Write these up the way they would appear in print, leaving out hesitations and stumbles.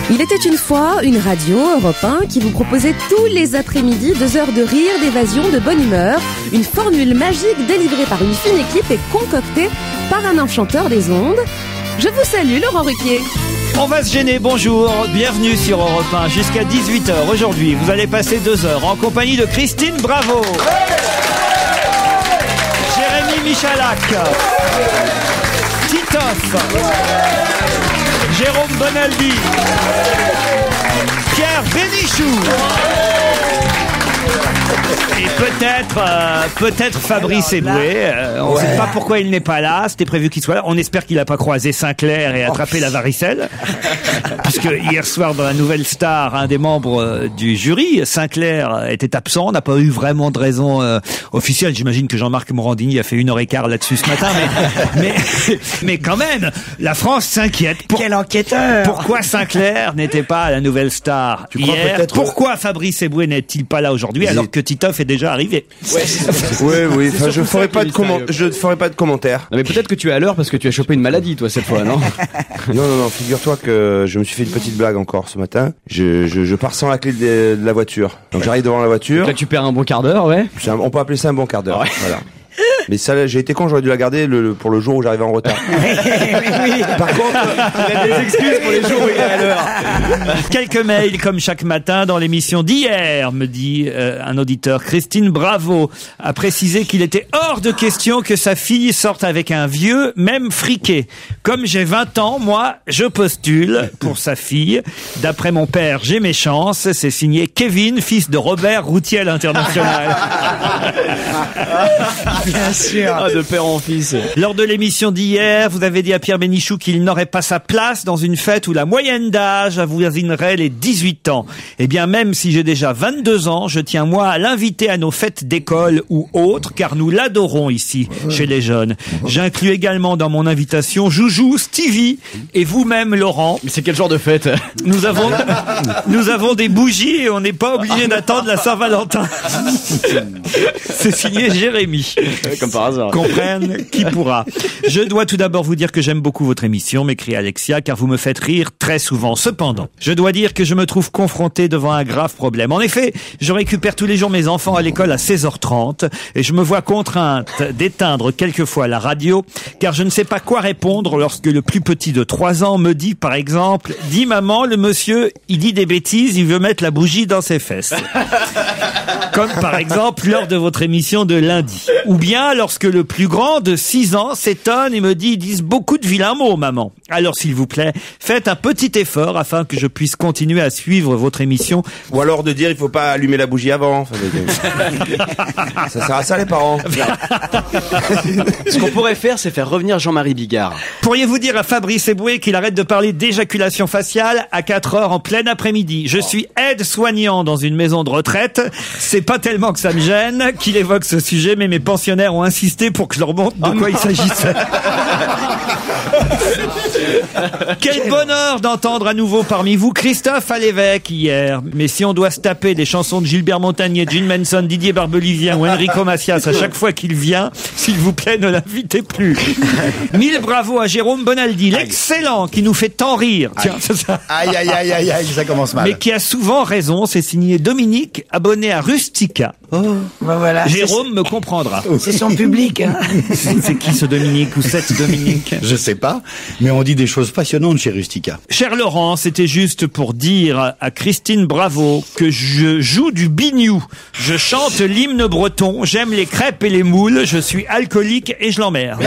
Il était une fois une radio, Europe 1, qui vous proposait tous les après-midi 2 heures de rire, d'évasion, de bonne humeur. Une formule magique délivrée par une fine équipe et concoctée par un enchanteur des ondes. Je vous salue, Laurent Ruquier. On va se gêner, bonjour, bienvenue sur Europe 1 jusqu'à 18h. Aujourd'hui, vous allez passer 2 heures en compagnie de Christine Bravo, Jérémy Michalak, Titoff, Jérôme Bonaldi, Pierre Bénichou et peut-être Fabrice Eboué. On ne sait pas pourquoi il n'est pas là. C'était prévu qu'il soit là. On espère qu'il n'a pas croisé Sinclair et attrapé la varicelle. Puisque hier soir, dans la Nouvelle Star, un des membres du jury, Sinclair, était absent. On n'a pas eu vraiment de raison officielle. J'imagine que Jean-Marc Morandini a fait 1h15 là-dessus ce matin. Mais quand même, la France s'inquiète. Quel enquêteur! Pourquoi Sinclair n'était pas à la Nouvelle Star hier? Pourquoi Fabrice Eboué n'est-il pas là aujourd'hui alors que Titoff est déjà arrivé? Oui. Enfin, je ferai pas de commentaires. Non, mais peut-être que tu es à l'heure parce que tu as chopé une maladie, toi, cette fois, non? Non. Figure-toi que je me suis fait une petite blague encore ce matin. Je pars sans la clé de la voiture. Donc j'arrive devant la voiture. Donc là, tu perds un bon quart d'heure, ouais. On peut appeler ça un bon quart d'heure. Ouais. Voilà. Mais ça, j'ai été con, j'aurais dû la garder pour le jour où j'arrivais en retard. Par contre, il a des excuses pour les jours où il est à l'heure. Quelques mails comme chaque matin dans l'émission d'hier, me dit un auditeur. Christine Bravo a précisé qu'il était hors de question que sa fille sorte avec un vieux, même friqué. Comme j'ai 20 ans, moi, je postule pour sa fille. D'après mon père, j'ai mes chances. C'est signé Kevin, fils de Robert Routiel International. Bien sûr. Ah, de père en fils. Lors de l'émission d'hier, vous avez dit à Pierre Bénichou qu'il n'aurait pas sa place dans une fête où la moyenne d'âge avoisinerait les 18 ans. Eh bien, même si j'ai déjà 22 ans, je tiens moi à l'inviter à nos fêtes d'école ou autres, car nous l'adorons ici, chez les jeunes. J'inclus également dans mon invitation Joujou, Stevie et vous-même, Laurent. Mais c'est quel genre de fête? Nous avons des bougies et on n'est pas obligé d'attendre la Saint-Valentin. C'est signé Jérémy. Comme par hasard. Comprenne qui pourra. Je dois tout d'abord vous dire que j'aime beaucoup votre émission, m'écrit Alexia, car vous me faites rire très souvent. Cependant, je dois dire que je me trouve confronté devant un grave problème. En effet, je récupère tous les jours mes enfants à l'école à 16h30 et je me vois contrainte d'éteindre quelquefois la radio, car je ne sais pas quoi répondre lorsque le plus petit de 3 ans me dit, par exemple, « Dis maman, le monsieur, il dit des bêtises, il veut mettre la bougie dans ses fesses. » Comme par exemple lors de votre émission de lundi. Ou bien lorsque le plus grand de 6 ans s'étonne et me dit « Ils disent beaucoup de vilains mots, maman. » Alors s'il vous plaît, faites un petit effort afin que je puisse continuer à suivre votre émission. Ou alors de dire il faut pas allumer la bougie avant. Enfin, ça sert à ça les parents. Ce qu'on pourrait faire, c'est faire revenir Jean-Marie Bigard. Pourriez-vous dire à Fabrice Eboué qu'il arrête de parler d'éjaculation faciale à 4h en plein après-midi? Je suis aide-soignant dans une maison de retraite. C'est pas tellement que ça me gêne qu'il évoque ce sujet, mais mes pensionnaires ont insisté pour que je leur montre de quoi il s'agissait. Quel bonheur d'entendre à nouveau parmi vous Christophe à l'évêque hier. Mais si on doit se taper des chansons de Gilbert Montagnier, Gene Manson, Didier Barbelivien ou Enrico Macias à chaque fois qu'il vient, s'il vous plaît, ne l'invitez plus. 1000 bravo à Jérôme Bonaldi, l'excellent, qui nous fait tant rire. Tiens, c'est ça. Aïe, ça commence mal. Mais qui a souvent raison, c'est signé Dominique, abonné à Rustica. Oh, ben voilà. Jérôme me comprendra. C'est son public, hein. C'est qui ce Dominique ou cette Dominique? Je sais pas, mais on dit des choses passionnantes chez Rustica. Cher Laurent, c'était juste pour dire à Christine Bravo que je joue du biniou. Je chante l'hymne breton, j'aime les crêpes et les moules, je suis alcoolique et je l'emmerde.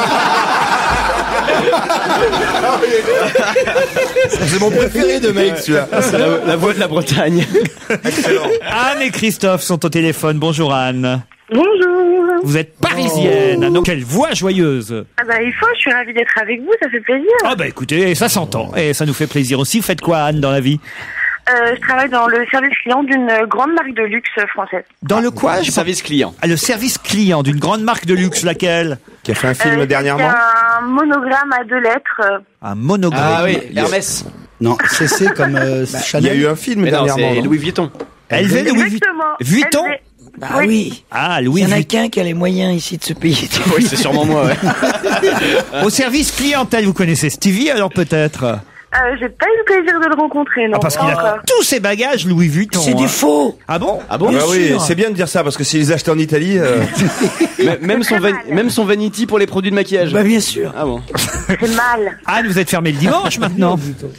C'est mon préféré de mec, celui-là. C'est la voix de la Bretagne. Excellent. Anne et Christophe sont au téléphone. Bonjour Anne. Bonjour. Vous êtes parisienne. Donc quelle voix joyeuse. Ah bah il faut, je suis ravie d'être avec vous, ça fait plaisir. Ah bah écoutez, ça s'entend. Et ça nous fait plaisir aussi. Vous faites quoi Anne dans la vie? Je travaille dans le service client d'une grande marque de luxe française. Dans le quoi? Service client. Ah, le service client d'une grande marque de luxe, laquelle? Qui a fait un film dernièrement. Un monogramme à 2 lettres. Un monogramme. Ah oui, Hermès. Non, c'est comme Il y a Chanel. eu un film Mais non, dernièrement. c'est non Louis Vuitton. Louis Exactement. Vuitton. LV. Bah oui. Ah, Il Louis y en a Vuitton. qu'un qui a les moyens ici de se payer. Oui, c'est sûrement moi, ouais. Au service clientèle, vous connaissez Stevie alors peut-être? J'ai pas eu le plaisir de le rencontrer, non. Parce qu'il a tous ses bagages Louis Vuitton. C'est du faux. Ah bon? Ah bon? Bah oui, sûr. c'est bien de dire ça parce que s'ils les achetaient en Italie, Même son vanity pour les produits de maquillage. Bah bien sûr. Ah bon. C'est mal. Anne, vous êtes fermé le dimanche maintenant.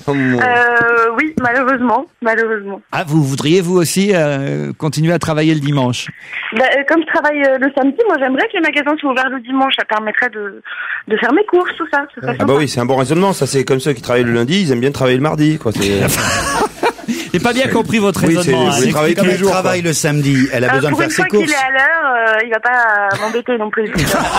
Oui, malheureusement. Ah, vous voudriez vous aussi continuer à travailler le dimanche? Comme je travaille le samedi, moi j'aimerais que les magasins soient ouverts le dimanche. Ça permettrait de faire mes courses, tout ça. ah bah oui, c'est un bon raisonnement. Ça, c'est comme ceux qui travaillent le lundi, ils aiment bien travailler le mardi, quoi. J'ai pas bien compris votre Oui, raisonnement. c'est- vous travaillez Comme tous les elle jours, travaille le samedi, elle a besoin de pour faire une ses fois qu'il courses. est à l'heure, il va pas m'embêter non plus.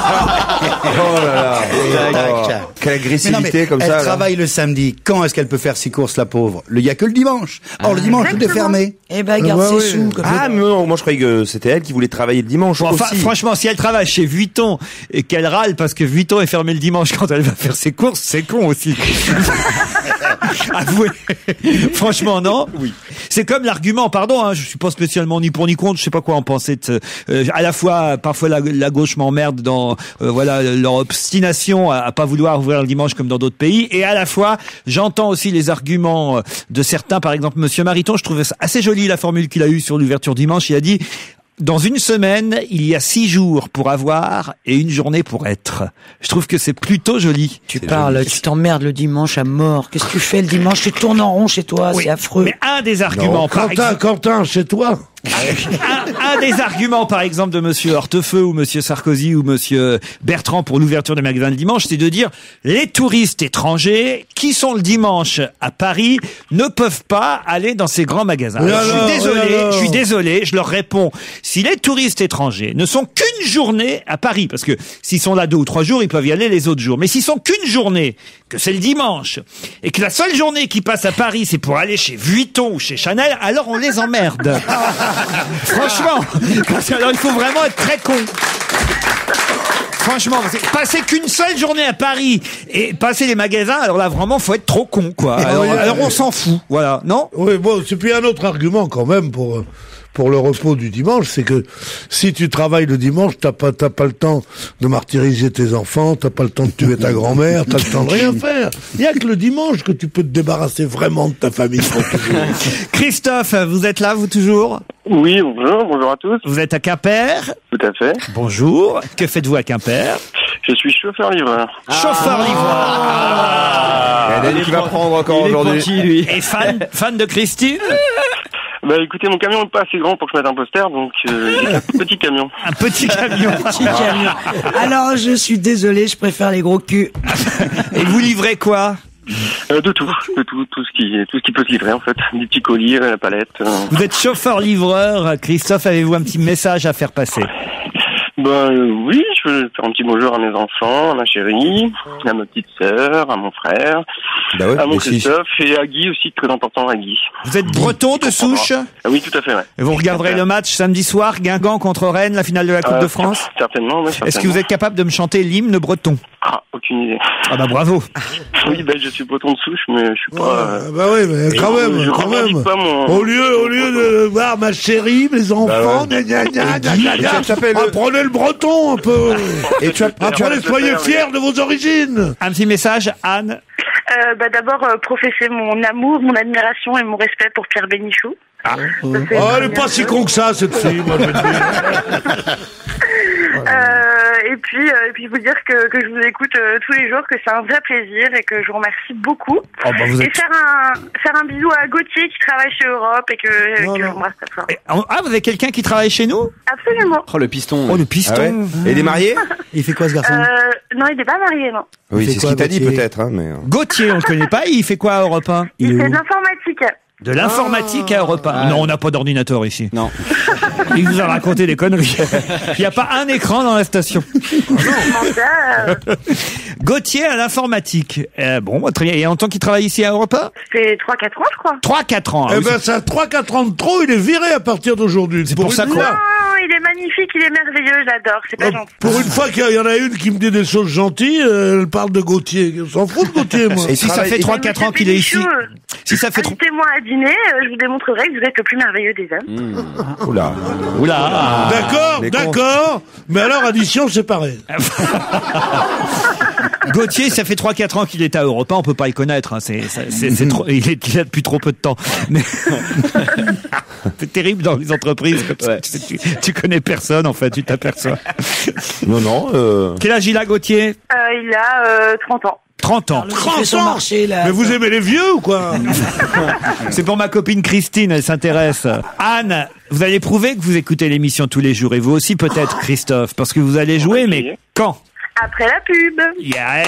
Oh là là. Oh, quelle Mais non, agressivité mais comme elle ça. là. travaille le samedi. Quand est-ce qu'elle peut faire ses courses, la pauvre? Il y a que le dimanche. Or, le dimanche, tout est Exactement. fermé. Eh ben, garde Ouais, ses ouais. sous. Comme Ah mais non, moi je croyais que c'était elle qui voulait travailler le dimanche Bon, enfin, aussi. franchement, si elle travaille chez Vuitton et qu'elle râle parce que Vuitton est fermé le dimanche quand elle va faire ses courses, c'est con aussi. Avouez. Franchement, non. Oui. C'est comme l'argument, pardon, hein, je suis pas spécialement ni pour ni contre, je sais pas quoi en penser. À la fois, parfois la gauche m'emmerde dans voilà leur obstination à pas vouloir ouvrir le dimanche comme dans d'autres pays, et à la fois j'entends aussi les arguments de certains, par exemple Monsieur Mariton. Je trouvais ça assez joli la formule qu'il a eue sur l'ouverture dimanche. Il a dit: dans une semaine, il y a 6 jours pour avoir et 1 journée pour être. Je trouve que c'est plutôt joli. Tu parles, tu t'emmerdes le dimanche à mort. Qu'est-ce que tu fais le dimanche? Tu tournes en rond chez toi, Oui, c'est affreux. mais un des arguments, par exemple, Quentin, chez toi. un des arguments, par exemple, de Monsieur Hortefeux ou Monsieur Sarkozy ou Monsieur Bertrand pour l'ouverture des magasins le dimanche, c'est de dire les touristes étrangers qui sont le dimanche à Paris ne peuvent pas aller dans ces grands magasins. Mais Alors, alors, je suis désolé, je leur réponds, si les touristes étrangers ne sont qu'une journée à Paris, parce que s'ils sont là 2 ou 3 jours, ils peuvent y aller les autres jours, mais s'ils sont qu'une journée, que c'est le dimanche, et que la seule journée qu'ils passent à Paris, c'est pour aller chez Vuitton ou chez Chanel, alors on les emmerde. Franchement, parce que alors il faut vraiment être très con. Franchement, parce que passer qu'une seule journée à Paris et passer les magasins, alors là vraiment faut être trop con, quoi. Alors on s'en fout, voilà, non? Oui, bon, c'est puis un autre argument quand même pour le repos du dimanche, c'est que si tu travailles le dimanche, t'as pas le temps de martyriser tes enfants, t'as pas le temps de tuer ta grand-mère, t'as le temps de rien faire. Il y a que le dimanche que tu peux te débarrasser vraiment de ta famille pour toujours. Christophe, vous êtes là, vous toujours? Oui, bonjour à tous. Vous êtes à Quimper? Tout à fait. Bonjour. Que faites-vous à Quimper? Je suis chauffeur-livreur. Chauffeur-livreur. Elle a dit qu'il va prendre encore Il est aujourd'hui. gentil, lui. Et fan de Christine? Bah écoutez, mon camion n'est pas assez grand pour que je mette un poster, donc j'ai un petit camion. Un petit camion. Petit camion. Alors, je suis désolé, je préfère les gros culs. Et vous livrez quoi? De tout ce qui peut se livrer en fait. Des petits colis, la palette. Vous êtes chauffeur-livreur. Christophe, avez-vous un petit message à faire passer? Oui, je veux faire un petit bonjour à mes enfants, à ma chérie, à ma petite sœur, à mon frère, Bah ouais, à mon mais si. Christophe et à Guy aussi, très important, à Guy. Vous êtes breton de souche? Ah oui, tout à fait, ouais. Et vous regarderez le match samedi soir, Guingamp contre Rennes, la finale de la Coupe de France? Certainement, oui, Est-ce que vous êtes capable de me chanter l'hymne breton? Ah, aucune idée. Ah bah bravo. Oui, je suis breton de souche, mais je suis pas... Bah oui, mais quand même, je quand revendique même. pas mon... Au lieu de voir ma chérie, mes enfants, Bah ouais. gna gna gna gna gna, tu t'appelles- apprenez le breton un peu. Et tu as Apprenez, soyez fiers de vos origines. Un petit message, Anne. D'abord, professer mon amour, mon admiration et mon respect pour Pierre Bénichou. Ça, c'est Oh, elle première est pas si chose. con que ça, cette fille, moi, je vais te dire. Et puis vous dire que je vous écoute tous les jours, que c'est un vrai plaisir et que je vous remercie beaucoup. Oh, bah, vous Et êtes... faire un bisou à Gauthier qui travaille chez Europe et que Non. j'embrasse très fort. Ah, vous avez quelqu'un qui travaille chez nous? Absolument. Oh, le piston. Oh, le Ah piston. ouais. Et il est marié? Il fait quoi, ce garçon? Non, il n'est pas marié, non. Oui, fait c'est ce quoi, qu'il t'a dit Gauthier peut-être, hein, mais. Gauthier, on le connaît pas, il fait quoi à Europe 1? Il est fait où? de l'informatique. De l'informatique à Europe 1. Non, on n'a pas d'ordinateur ici. Non. Il vous a raconté des conneries. Il n'y a pas un écran dans la station. Comment ça Gauthier à l'informatique. Bon, très bien. Et en tant qu'il travaille ici à Europe 1? C'est 3-4 ans, je crois. 3-4 ans. Eh ben, ça a 3-4 ans de trop, il est viré à partir d'aujourd'hui. C'est pour ça une qu'on- fois. Non, il est magnifique, il est merveilleux, j'adore. C'est pas gentil. Pour une fois qu'il y en a une qui me dit des choses gentilles, elle parle de Gauthier. On s'en fout de Gauthier, moi. Et Si ça fait 3-4 ans qu'il est ici. Si ça fait trop... Invitez-moi à dîner, je vous démontrerai que vous êtes le plus merveilleux des hommes. Oula. D'accord. Mais alors, addition séparée. Gauthier, ça fait 3-4 ans qu'il est à Europe 1, on peut pas le connaître, hein. C'est trop, il est là depuis trop peu de temps. Mais c'est terrible dans les entreprises comme ça. Tu connais personne, en fait, tu t'aperçois. Non. Quel âge il a, Gauthier? Il a 30 ans. 30 ans. 30 ans marché, là. Mais vous aimez les vieux ou quoi? C'est pour ma copine Christine, elle s'intéresse. Anne, vous allez prouver que vous écoutez l'émission tous les jours, et vous aussi peut-être, Christophe, parce que vous allez jouer, mais quand? Après la pub. Yeah.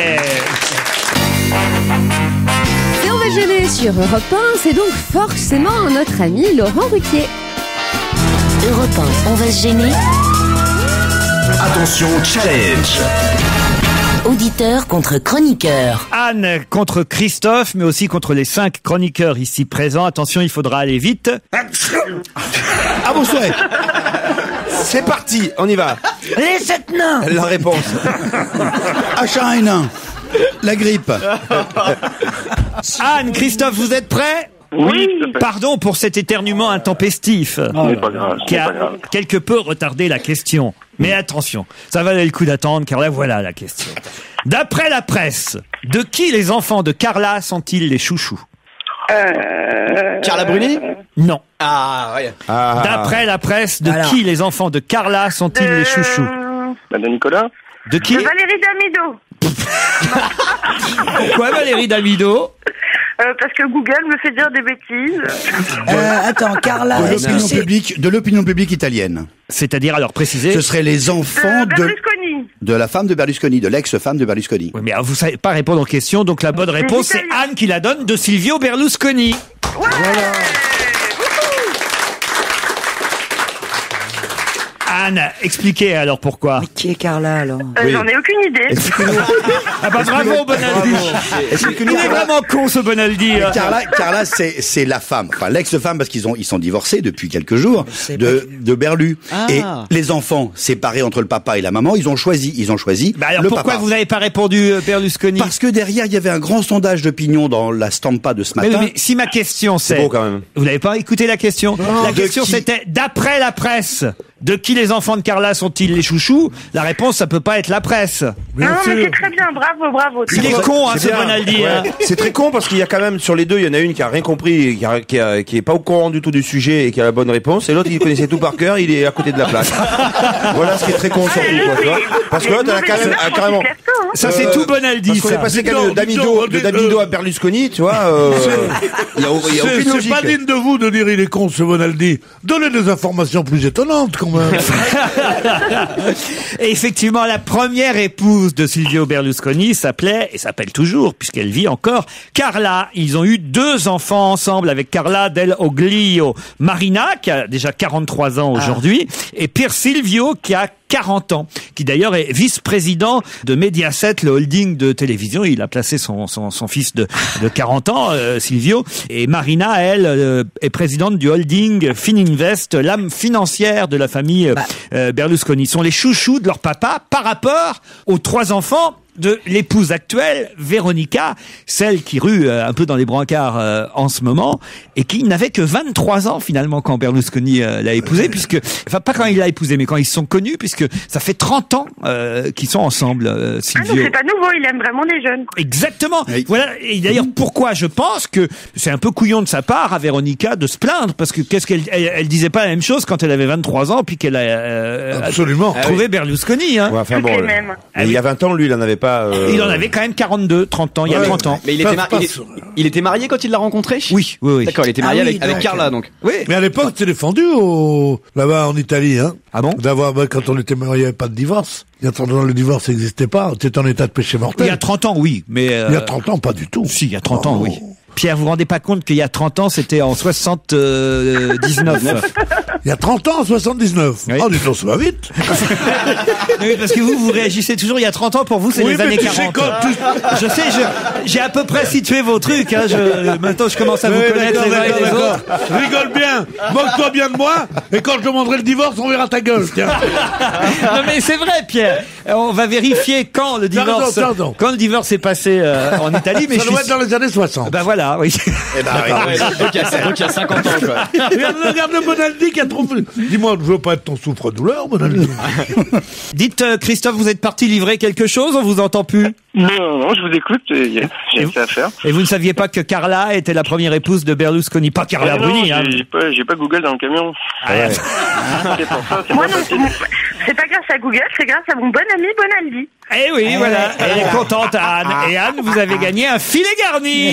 Et on va gêner sur Europe 1, c'est donc forcément notre ami Laurent Ruquier. Europe 1, on va se gêner. Attention, challenge. Auditeur contre chroniqueur. Anne contre Christophe, mais aussi contre les 5 chroniqueurs ici présents. Attention, il faudra aller vite. À vos souhaits. C'est parti, on y va. Les 7 nains. La réponse. H1N1. La grippe. Anne, Christophe, vous êtes prêts? Oui. Pardon pour cet éternuement intempestif C'est pas grave. qui a quelque peu retardé la question. Mais attention, ça valait le coup d'attendre car là voilà la question. D'après la presse, de qui les enfants de Carla sont-ils les chouchous? Carla Bruni? Non. Ah, ouais. D'après la presse, de qui les enfants de Carla sont-ils les chouchous? Madame Nicolas? De qui? De Valérie Damido. Pourquoi Valérie Damido? Parce que Google me fait dire des bêtises. Attends, Carla, De l'opinion publique italienne. C'est-à-dire, alors précisez. Ce seraient les enfants Berlusconi. de la femme de Berlusconi, de l'ex-femme de Berlusconi. Oui, mais alors, vous savez pas répondre aux questions, donc la bonne réponse c'est Anne qui la donne, de Silvio Berlusconi. Ouais. Anne, expliquez alors pourquoi. Mais qui est Carla, alors? J'en ai aucune idée. Ah bah bravo Bonaldi. Il est vraiment con ce Bonaldi. Carla, c'est la femme, enfin l'ex-femme, parce ils sont divorcés depuis quelques jours de Berlu. Et les enfants séparés entre le papa et la maman, ils ont choisi Bah alors le pourquoi papa. vous n'avez pas répondu Berlusconi? Parce que derrière il y avait un grand sondage d'opinion dans la Stampa de ce matin. Mais si ma question c'est, beau quand même. Vous n'avez pas écouté la question? La question c'était, d'après la presse, de qui les enfants de Carla sont-ils les chouchous? La réponse, ça peut pas être la presse. Non, mais c'est très bien, bravo. Il est con, hein, ce bien. Bonaldi. Ouais. Hein. C'est très con parce qu'il y a quand même sur les deux, il y en a une qui a rien compris, qui est pas au courant du tout du sujet et qui a la bonne réponse, et l'autre il connaissait tout par cœur, il est à côté de la plaque. Voilà ce qui est très con surtout, quoi, tu vois. Parce que l'autre elle a quand même carrément. Ça c'est tout Bonaldi. Parce qu'on est Ça. passé de Damido à Berlusconi, tu vois. Il y a aucune C'est logique. pas digne de vous de dire il est con ce Bonaldi. Donnez des informations plus étonnantes quand même. Et effectivement, la première épouse de Silvio Berlusconi s'appelait, et s'appelle toujours, puisqu'elle vit encore, Carla. Ils ont eu 2 enfants ensemble avec Carla Del Oglio. Marina, qui a déjà 43 ans aujourd'hui, et Pier Silvio, qui a 40 ans, qui d'ailleurs est vice-président de Mediaset, le holding de télévision. Il a placé son fils de 40 ans, Silvio. Et Marina, elle, est présidente du holding Fininvest, l'âme financière de la famille Berlusconi. Ils sont les chouchous de leur papa par rapport aux 3 enfants de l'épouse actuelle, Véronica, celle qui rue un peu dans les brancards en ce moment, et qui n'avait que 23 ans finalement quand Berlusconi l'a épousée, puisque, enfin pas quand il l'a épousée, mais quand ils se sont connus, puisque ça fait 30 ans qu'ils sont ensemble, Silvio. Ah non, c'est pas nouveau, il aime vraiment les jeunes. Quoi. Exactement. Oui. Voilà. Et d'ailleurs, pourquoi je pense que c'est un peu couillon de sa part à Véronica de se plaindre, parce que qu'est-ce qu'elle elle disait pas la même chose quand elle avait 23 ans, puis qu'elle a absolument trouvé Berlusconi. Hein. Ouais, enfin bon, il y a 20 ans, lui, il en avait pas. Il en avait quand même 42, 30 ans, il y a 30 ans. Mais il était marié quand il l'a rencontré? Oui. D'accord, il était marié avec Carla, donc. Oui. Mais à l'époque, c'était défendu là-bas en Italie, hein. Ah bon? D'avoir, quand on était marié, il n'y avait pas de divorce. Il y a 30 ans, le divorce n'existait pas. C'était en état de péché mortel. Il y a 30 ans, oui, mais... Il y a 30 ans, pas du tout. Si, il y a 30 ans, oui. Pierre, vous vous rendez pas compte qu'il y a 30 ans, c'était en 79. Il y a 30 ans, en 79. Oui. Oh, dis donc, ça va vite. Oui, parce que vous réagissez toujours il y a 30 ans, pour vous c'est Oui, les mais années tu 40. sais quand Je sais, j'ai à peu près situé vos trucs. Hein. Maintenant je commence à vous Oui, connaître les uns et les autres. Rigole bien, moque-toi bien de moi, et quand je demanderai le divorce, on verra ta gueule, tiens. Non mais c'est vrai, Pierre. On va vérifier quand le divorce, Pardon. quand le divorce est passé en Italie. Mais Ça doit être dans les années 60. Ben voilà, oui. Eh ben, oui. Donc il y a 50 ans, quoi. Regarde le Bonaldi qui a trop... Dis-moi, je veux pas être ton souffre-douleur, Bonaldi. Dites, Christophe, vous êtes parti livrer quelque chose, on vous entend plus. Non, je vous écoute, j'ai ça à faire. Et vous ne saviez pas que Carla était la première épouse de Berlusconi, pas Carla Ah non, Bruni, hein. j'ai pas Google dans le camion. C'est pour ça, c'est Moi pas non, facile. c'est pas grâce à Google, c'est grâce à mon bon ami Bonaldi. Eh oui, voilà, elle est contente, Anne. Et Anne, vous avez gagné un filet garni.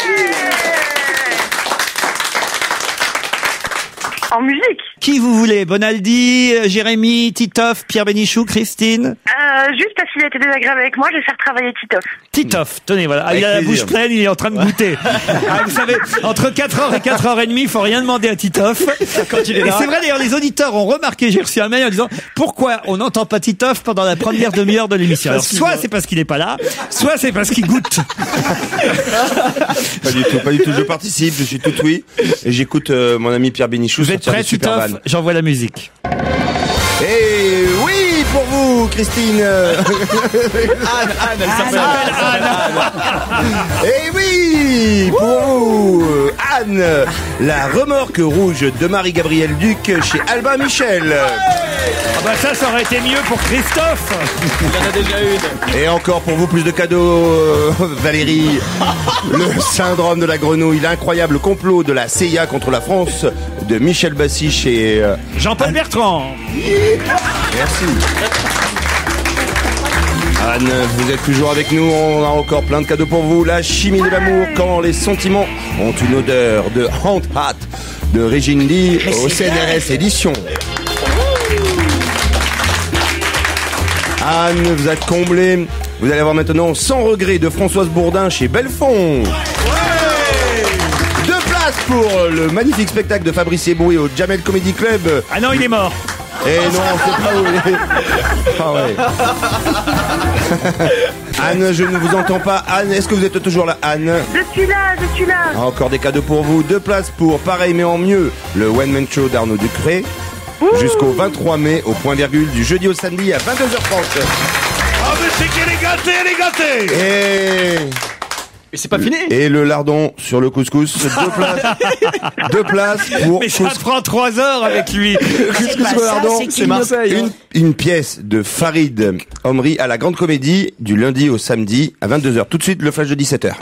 En musique. Qui vous voulez? Bonaldi, Jérémy, Titoff, Pierre Bénichou, Christine? Juste parce qu'il a été désagréable avec moi, je vais faire travailler Titoff. Titoff, tenez, voilà. Ah, il a la bouche pleine, il est en train de goûter. Ah, vous savez, entre 4h et 4h30, il faut rien demander à Titoff. Quand il est là. Et c'est vrai, d'ailleurs, les auditeurs ont remarqué, j'ai reçu un mail en disant, pourquoi on n'entend pas Titoff pendant la première demi-heure de l'émission? Alors, soit c'est parce qu'il est pas là, soit c'est parce qu'il goûte. Pas du tout. Je participe, je suis tout oui. Et j'écoute mon ami Pierre Bénichou. Vous êtes prêts, Titoff? J'envoie la musique. Et oui, pour vous, Christine. Anne, elle s'appelle Anne. Et oui, pour vous, Anne, la remorque rouge de Marie-Gabrielle Duc chez Albin Michel. Ah bah ça aurait été mieux pour Christophe. Il y en a déjà une. Et encore pour vous, plus de cadeaux, Valérie. Le syndrome de la grenouille, l'incroyable complot de la CIA contre la France de Michel Bassi chez Jean-Paul Bertrand. Merci. Anne, vous êtes toujours avec nous, on a encore plein de cadeaux pour vous. La chimie de l'amour, quand les sentiments ont une odeur de Hand Hat de Régine Lee au CNRS édition. Anne, vous êtes comblée. Vous allez avoir maintenant Sans regret de Françoise Bourdin chez Belfond. Deux places pour le magnifique spectacle de Fabrice Eboué au Jamel Comedy Club. Ah non, il est mort. Eh non, c'est pas où il est. Ah ouais. Anne, je ne vous entends pas. Anne, est-ce que vous êtes toujours là, Anne? Je suis là. Encore des cadeaux pour vous. Deux places pour Pareil mais en mieux, le One Man Show d'Arnaud Ducré. Jusqu'au 23 mai, au point virgule, du jeudi au samedi à 22h30. Ah, mais c'est qu'elle est gâtée. Et c'est pas fini. Et le lardon sur le couscous. Deux places pour Mais ça prend 3 heures avec lui. couscous au lardon. C'est Marseille. Une pièce de Farid Omri à la Grande Comédie du lundi au samedi à 22h. Tout de suite, le flash de 17h.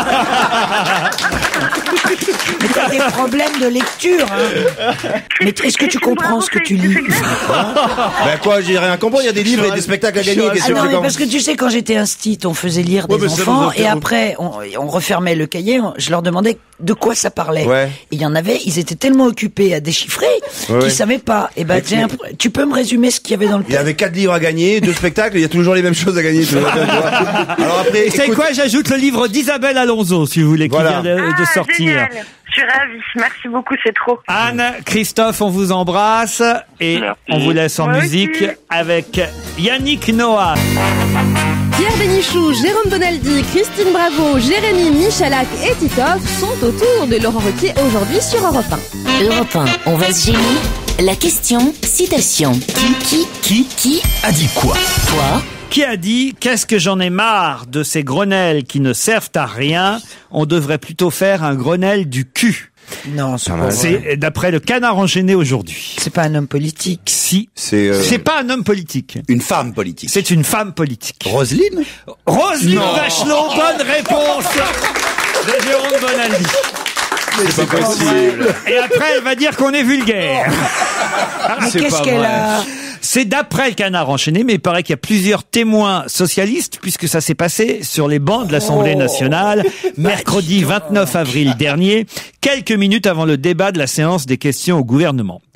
Mais t'as des problèmes de lecture, hein. Mais est-ce que tu comprends ce que tu lis? Ben quoi, j'ai rien compris. Il y a des livres et des spectacles à gagner. Ah non, mais parce que tu sais, quand j'étais instite, on faisait lire des enfants, et après, on refermait le cahier, je leur demandais de quoi ça parlait. Ouais. Et il y en avait, ils étaient tellement occupés à déchiffrer qu'ils savaient pas. Et ben, tu peux me résumer ce qu'il y avait dans le Il y avait 4 livres à gagner, 2 spectacles, il y a toujours les mêmes choses à gagner. Alors après, Et c'est quoi? J'ajoute le livre d'Isabelle Alonso, si vous voulez, qui Voilà. vient de sortir. Génial. Je suis ravie. Merci beaucoup, c'est trop. Anne, Christophe, on vous embrasse et Merci. on vous laisse en Moi musique aussi. avec Yannick Noah. Pierre Bénichou, Jérôme Bonaldi, Christine Bravo, Jérémy Michalak et Titoff sont autour de Laurent Ruquier aujourd'hui sur Europe 1. Europe 1, on va se gêner. La question, citation. Qui a dit quoi? Toi, Qui a dit « Qu'est-ce que j'en ai marre de ces grenelles qui ne servent à rien, on devrait plutôt faire un Grenelle du cul ». Non, c'est pas vrai. C'est d'après le Canard enchaîné aujourd'hui. C'est pas un homme politique. Si. C'est C'est pas un homme politique. Une femme politique. C'est une femme politique. Roselyne? Roselyne Bachelot, bonne réponse de Jérôme Bonaldi. C'est pas possible. Et après, elle va dire qu'on est vulgaire. Mais qu'est-ce qu'elle a? C'est d'après le Canard enchaîné, mais il paraît qu'il y a plusieurs témoins socialistes, puisque ça s'est passé sur les bancs de l'Assemblée nationale, mercredi 29 avril dernier, quelques minutes avant le débat de la séance des questions au gouvernement.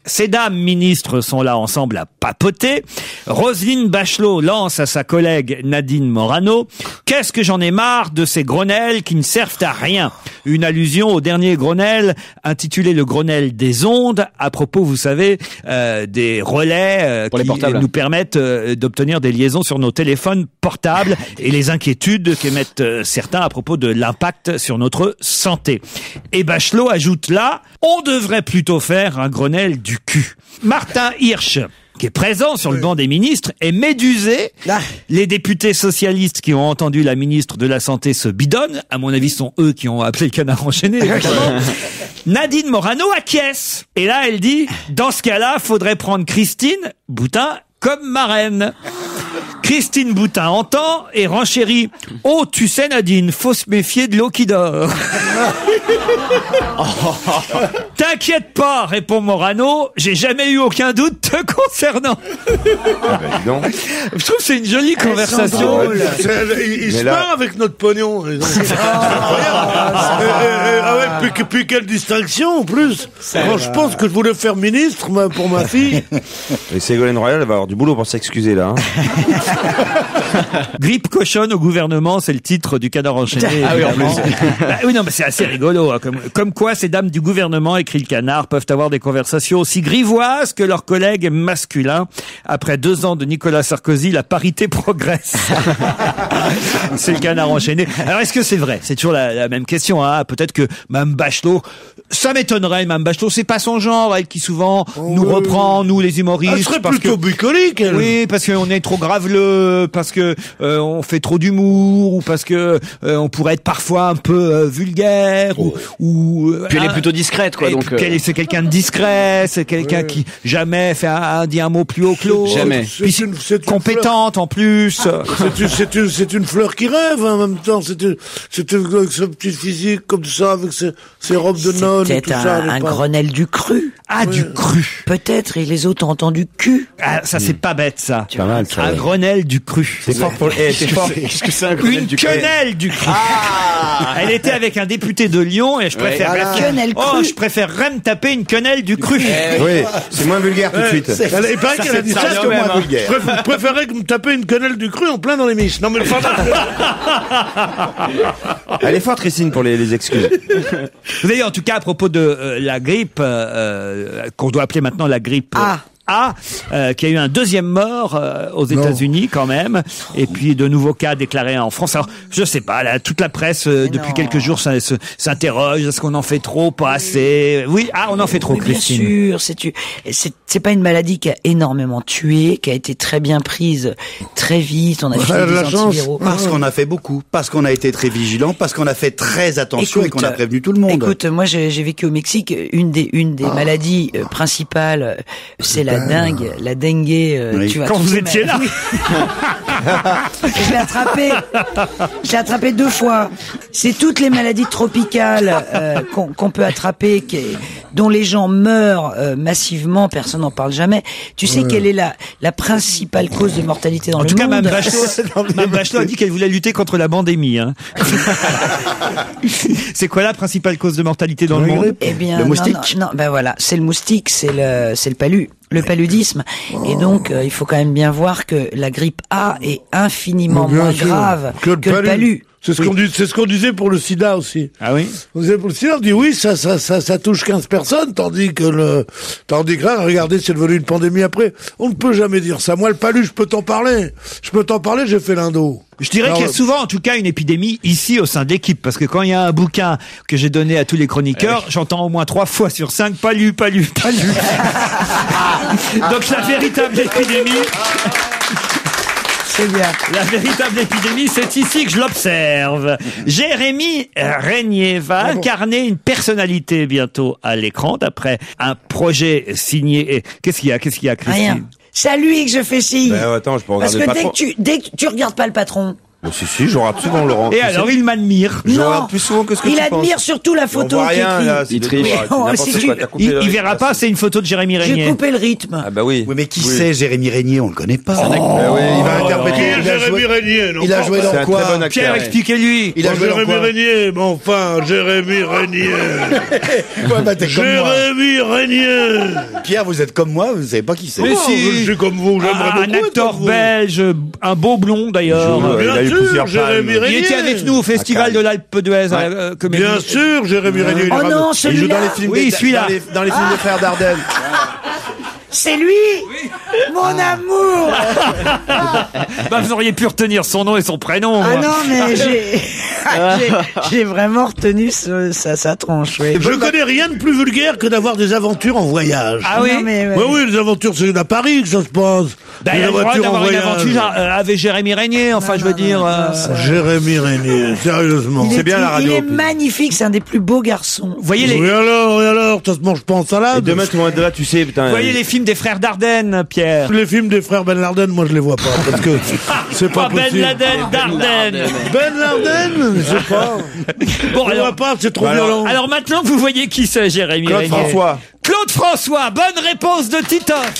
Ces dames ministres sont là ensemble à papoter. Roselyne Bachelot lance à sa collègue Nadine Morano: qu'est-ce que j'en ai marre de ces Grenelle qui ne servent à rien. Une allusion au dernier Grenelle intitulé le Grenelle des ondes, à propos, vous savez, des relais qui nous permettent d'obtenir des liaisons sur nos téléphones portables et les inquiétudes qu'émettent certains à propos de l'impact sur notre santé. Et Bachelot ajoute là: on devrait plutôt faire un Grenelle du cul. Martin Hirsch, qui est présent sur le banc des ministres, est médusé. Les députés socialistes qui ont entendu la ministre de la Santé se bidonnent. À mon avis, ce sont eux qui ont appelé le canard enchaîné. Nadine Morano acquiesce. Et là, elle dit: dans ce cas-là, faudrait prendre Christine Boutin comme marraine. Christine Boutin entend et renchérit: oh, tu sais Nadine, faut se méfier de l'eau qui dort. T'inquiète pas, répond Morano, j'ai jamais eu aucun doute te concernant. Je trouve que c'est une jolie conversation. Il se marre avec notre pognon. Puis quelle distinction en plus. Quand je pense que je voulais faire ministre pour ma fille. Et Ségolène Royal, elle va avoir du boulot pour s'excuser là. Grippe cochonne au gouvernement, c'est le titre du canard enchaîné. Ah oui, en plus. Oui, non, mais c'est assez rigolo. Hein, comme quoi, ces dames du gouvernement, écrit le canard, peuvent avoir des conversations aussi grivoises que leurs collègues masculins. Après 2 ans de Nicolas Sarkozy, la parité progresse. C'est le canard enchaîné. Alors, est-ce que c'est vrai? C'est toujours la même question. Hein. Peut-être que Mme Bachelot, ça m'étonnerait, Mme Bachelot, c'est pas son genre, elle qui souvent nous reprend, nous les humoristes. Elle serait plutôt bucolique, elle. Oui, parce qu'on est trop graveleux, parce que on fait trop d'humour, ou parce que on pourrait être parfois un peu vulgaire, ou puis elle est plutôt discrète, quoi. Donc c'est quelqu'un de discret, c'est quelqu'un qui jamais dit un mot plus haut que l'autre. Jamais. Puis c'est compétente en plus. C'est une fleur qui rêve en même temps. C'est avec ce petit physique comme ça, avec ses robes de nonne et tout ça. Peut-être un Grenelle du cru. Ah, du cru. Peut-être, et les autres ont entendu cul. Ah, ça c'est pas bête ça. Pas mal, ça, un Grenelle du cru. C'est fort pour c'est fort. Qu'est-ce que c'est un Grenelle du cru? Une quenelle du cru. Elle était avec un député de Lyon et je préfère je préférerais me taper une quenelle du cru. Oui, c'est moins vulgaire tout de suite. Il paraît qu'elle a dit ça, c'est moins vulgaire. Je préférerais que me taper une quenelle du cru en plein dans les miches. Non mais elle est forte, Christine, pour les excuses. Vous voyez, en tout cas, à propos de la grippe, qu'on doit appeler maintenant la grippe A, qui a eu un 2e mort aux États-Unis quand même, et puis de nouveaux cas déclarés en France. Alors, je sais pas, là, toute la presse depuis quelques jours s'interroge: est-ce qu'on en fait trop, pas assez? Oui, on en fait trop, Christine. Bien sûr, c'est pas une maladie qui a énormément tué, qui a été très bien prise très vite. On a fait des antiviraux. Parce qu'on a fait beaucoup, parce qu'on a été très vigilant, parce qu'on a fait très attention et qu'on a prévenu tout le monde. Écoute, moi j'ai vécu au Mexique. Une des maladies principales, c'est la dengue. Oui. Tu vois, quand vous étiez là. Je l'ai attrapé 2 fois. C'est toutes les maladies tropicales qu'on peut attraper, dont les gens meurent massivement. Personne n'en parle jamais. Tu sais quelle est la principale cause de mortalité dans le monde? En tout cas, Mme Bachelot a dit qu'elle voulait lutter contre la pandémie. Hein. C'est quoi la principale cause de mortalité dans le monde? Eh bien, le moustique. Non, ben voilà, c'est le moustique, c'est le palu. Le paludisme. Et donc, il faut quand même bien voir que la grippe A est infiniment moins grave que le palu. C'est ce qu'on disait pour le sida aussi. Ah oui? On disait pour le sida, on dit oui, ça touche 15 personnes, tandis que là, regardez, c'est devenu une pandémie après. On ne peut jamais dire ça. Moi, le palu, je peux t'en parler, j'ai fait l'indo. Je dirais qu'il y a souvent, en tout cas, une épidémie ici au sein de l'équipe, parce que quand il y a un bouquin que j'ai donné à tous les chroniqueurs, j'entends au moins 3 fois sur 5 palu. Donc la véritable épidémie. C'est bien. La véritable épidémie, c'est ici que je l'observe. Jérémy Régnier va incarner une personnalité bientôt à l'écran, d'après un projet signé. Qu'est-ce qu'il y a, Christine? Rien. C'est à lui que je fais signe. Attends, je peux regarder parce que le patron. dès que tu regardes pas le patron, Si, je regarde souvent Laurent. Et alors, il m'admire. Je regarde plus souvent que ce que Il tu penses. admire surtout la On photo voit qui rien, écrit. là. Il triche. Il verra pas, c'est une photo de Jérémy J'ai Régnier. coupé le rythme. Ah bah oui. Oui, mais qui c'est Jérémy Régnier? On le connaît pas. Il va interpréter. Qui est Jérémy Régnier, non? Il a joué C'est dans un quoi? très bon acteur. Pierre, expliquez-lui. Il a joué dans Jérémy quoi? Régnier, mais enfin, Jérémy Régnier. Ouais, bah t'es comme moi. Jérémy Régnier. Pierre, vous êtes comme moi, vous savez pas qui c'est. Mais Non, si. je suis comme vous, j'aimerais beaucoup Un être acteur comme vous. belge, un beau blond d'ailleurs. Il a Bien eu sûr, plusieurs Jérémy palmes. Il était Régnier. avec nous au festival de l'Alpe d'Huez. Comédie. Bien sûr, Jérémy Régnier. il est Oh fameux. non, Il joue dans celui-là. les films, Oui, celui-là. dans les films des frères Dardenne. C'est lui. Mon amour. Bah, vous auriez pu retenir son nom et son prénom. Ah moi. non, mais j'ai vraiment retenu sa tronche, oui. Je connais rien de plus vulgaire que d'avoir des aventures en voyage. Ah oui. Non, mais, ouais. Ouais, oui, les aventures, c'est à Paris que ça se passe. Bah, il Les a le droit aventures en d'avoir une voyage. aventure avec Jérémy Régnier. Enfin, je veux dire. Jérémy Régnier, sérieusement. Il C'est est- bien la radio, Il est puis. magnifique, c'est un des plus beaux garçons. Vous voyez les. Et alors, ça se mange pas en Et salade. demain, tout le monde est là, tu sais, putain. Vous voyez les films des frères Dardenne, Pierre. Les films des frères Ben Laden, moi je les vois pas, parce que c'est pas Ben possible. Laden, Dardenne. Ben Laden, je sais pas. Bon, Je alors, vois pas, c'est trop Bah alors- violent. alors maintenant que vous voyez qui c'est, Jérémy Claude Régnier. François. Claude François, bonne réponse de Titoff.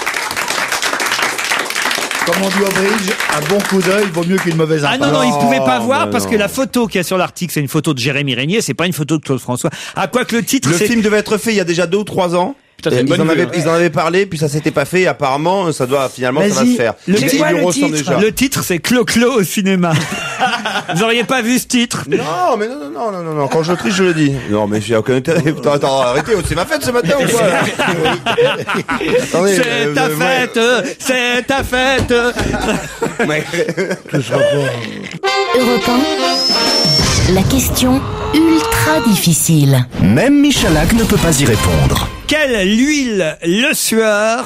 Comme on dit au bridge, un bon coup d'œil vaut mieux qu'une mauvaise Ah impasse. non, non, il pouvait pas voir bah parce non. que la photo qu'il y a sur l'article, c'est une photo de Jérémy Régnier, c'est pas une photo de Claude François. À quoi que le titre, Le c'est... film devait être fait il y a déjà 2 ou 3 ans. Putain, c'est une bonne vue, hein. Ils en avaient parlé, puis ça s'était pas fait. Apparemment, ça doit finalement ça va Vas-y. se faire. Le C'est Il quoi lui le ressemble titre déjà. Le titre, c'est Clo-Clo au cinéma. Vous auriez pas vu ce titre? Non, mais non. Quand je triche, je le dis. Non, mais j'ai aucun intérêt. Attends, arrêtez. C'est ma fête ce matin ou quoi là Attendez. C'est ta fête, c'est ta fête. Europe 1, la question ultra difficile. Même Michalak ne peut pas y répondre. Quelle huile le sueur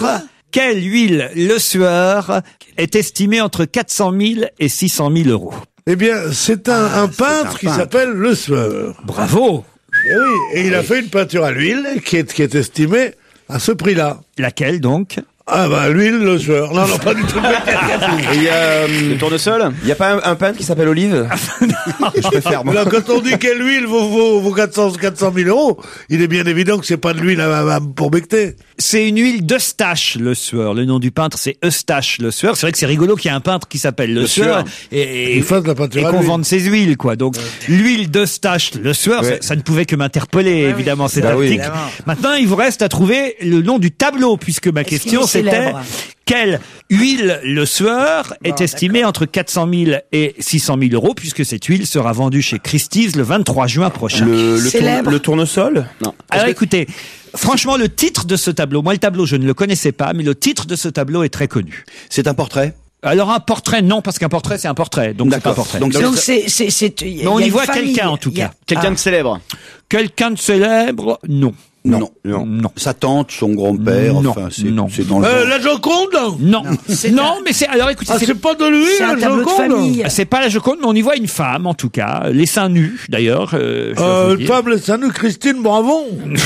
est estimée entre 400 000 et 600 000 euros? Eh bien, c'est un peintre qui s'appelle Le Sueur. Bravo. Et oui, et il a fait une peinture à l'huile qui est estimée à ce prix-là. Laquelle donc? Ah bah l'huile, Le Sueur. Non, pas du tout. Il y a, Le tournesol. il y a pas un peintre qui s'appelle Olive Je préfère moi. Là, quand on dit quelle huile vaut 400 000 euros, il est bien évident que c'est pas de l'huile pour becter. C'est une huile d'Eustache Le Sueur. Le nom du peintre, c'est Eustache Le Sueur. C'est vrai que c'est rigolo qu'il y ait un peintre qui s'appelle Le Sueur et Il fasse de la peinture et à qu'on l'huile. vende ses huiles, quoi. Donc, l'huile d'Eustache Le Sueur, Ouais. ça ne pouvait que m'interpeller, évidemment, cet Bah oui. article. Maintenant, il vous reste à trouver le nom du tableau, puisque ma question, qu'il est c'était célèbre quelle huile Le Sueur est estimée entre 400 000 et 600 000 euros, puisque cette huile sera vendue chez Christie's le 23 juin prochain. Célèbre. Le tournesol Non. Alors écoutez, franchement, le titre de ce tableau, moi le tableau je ne le connaissais pas, mais le titre de ce tableau est très connu. C'est un portrait. Alors un portrait, non, parce qu'un portrait c'est un portrait, donc c'est pas un D'accord. portrait. Donc, Donc c'est Mais on y voit quelqu'un, en tout cas. Quelqu'un de célèbre. Quelqu'un de célèbre, non. non. Non. Sa tante, son grand-père, Non. enfin, c'est Non. dans le genre. La Joconde. Non, non, mais c'est alors écoutez, Ah, c'est pas de l'huile, C'est un la tableau de Joconde. famille. c'est pas la Joconde, mais on y voit une femme en tout cas, les seins nus d'ailleurs. Je dois vous dire. Table, ça nous, Christine Bravon.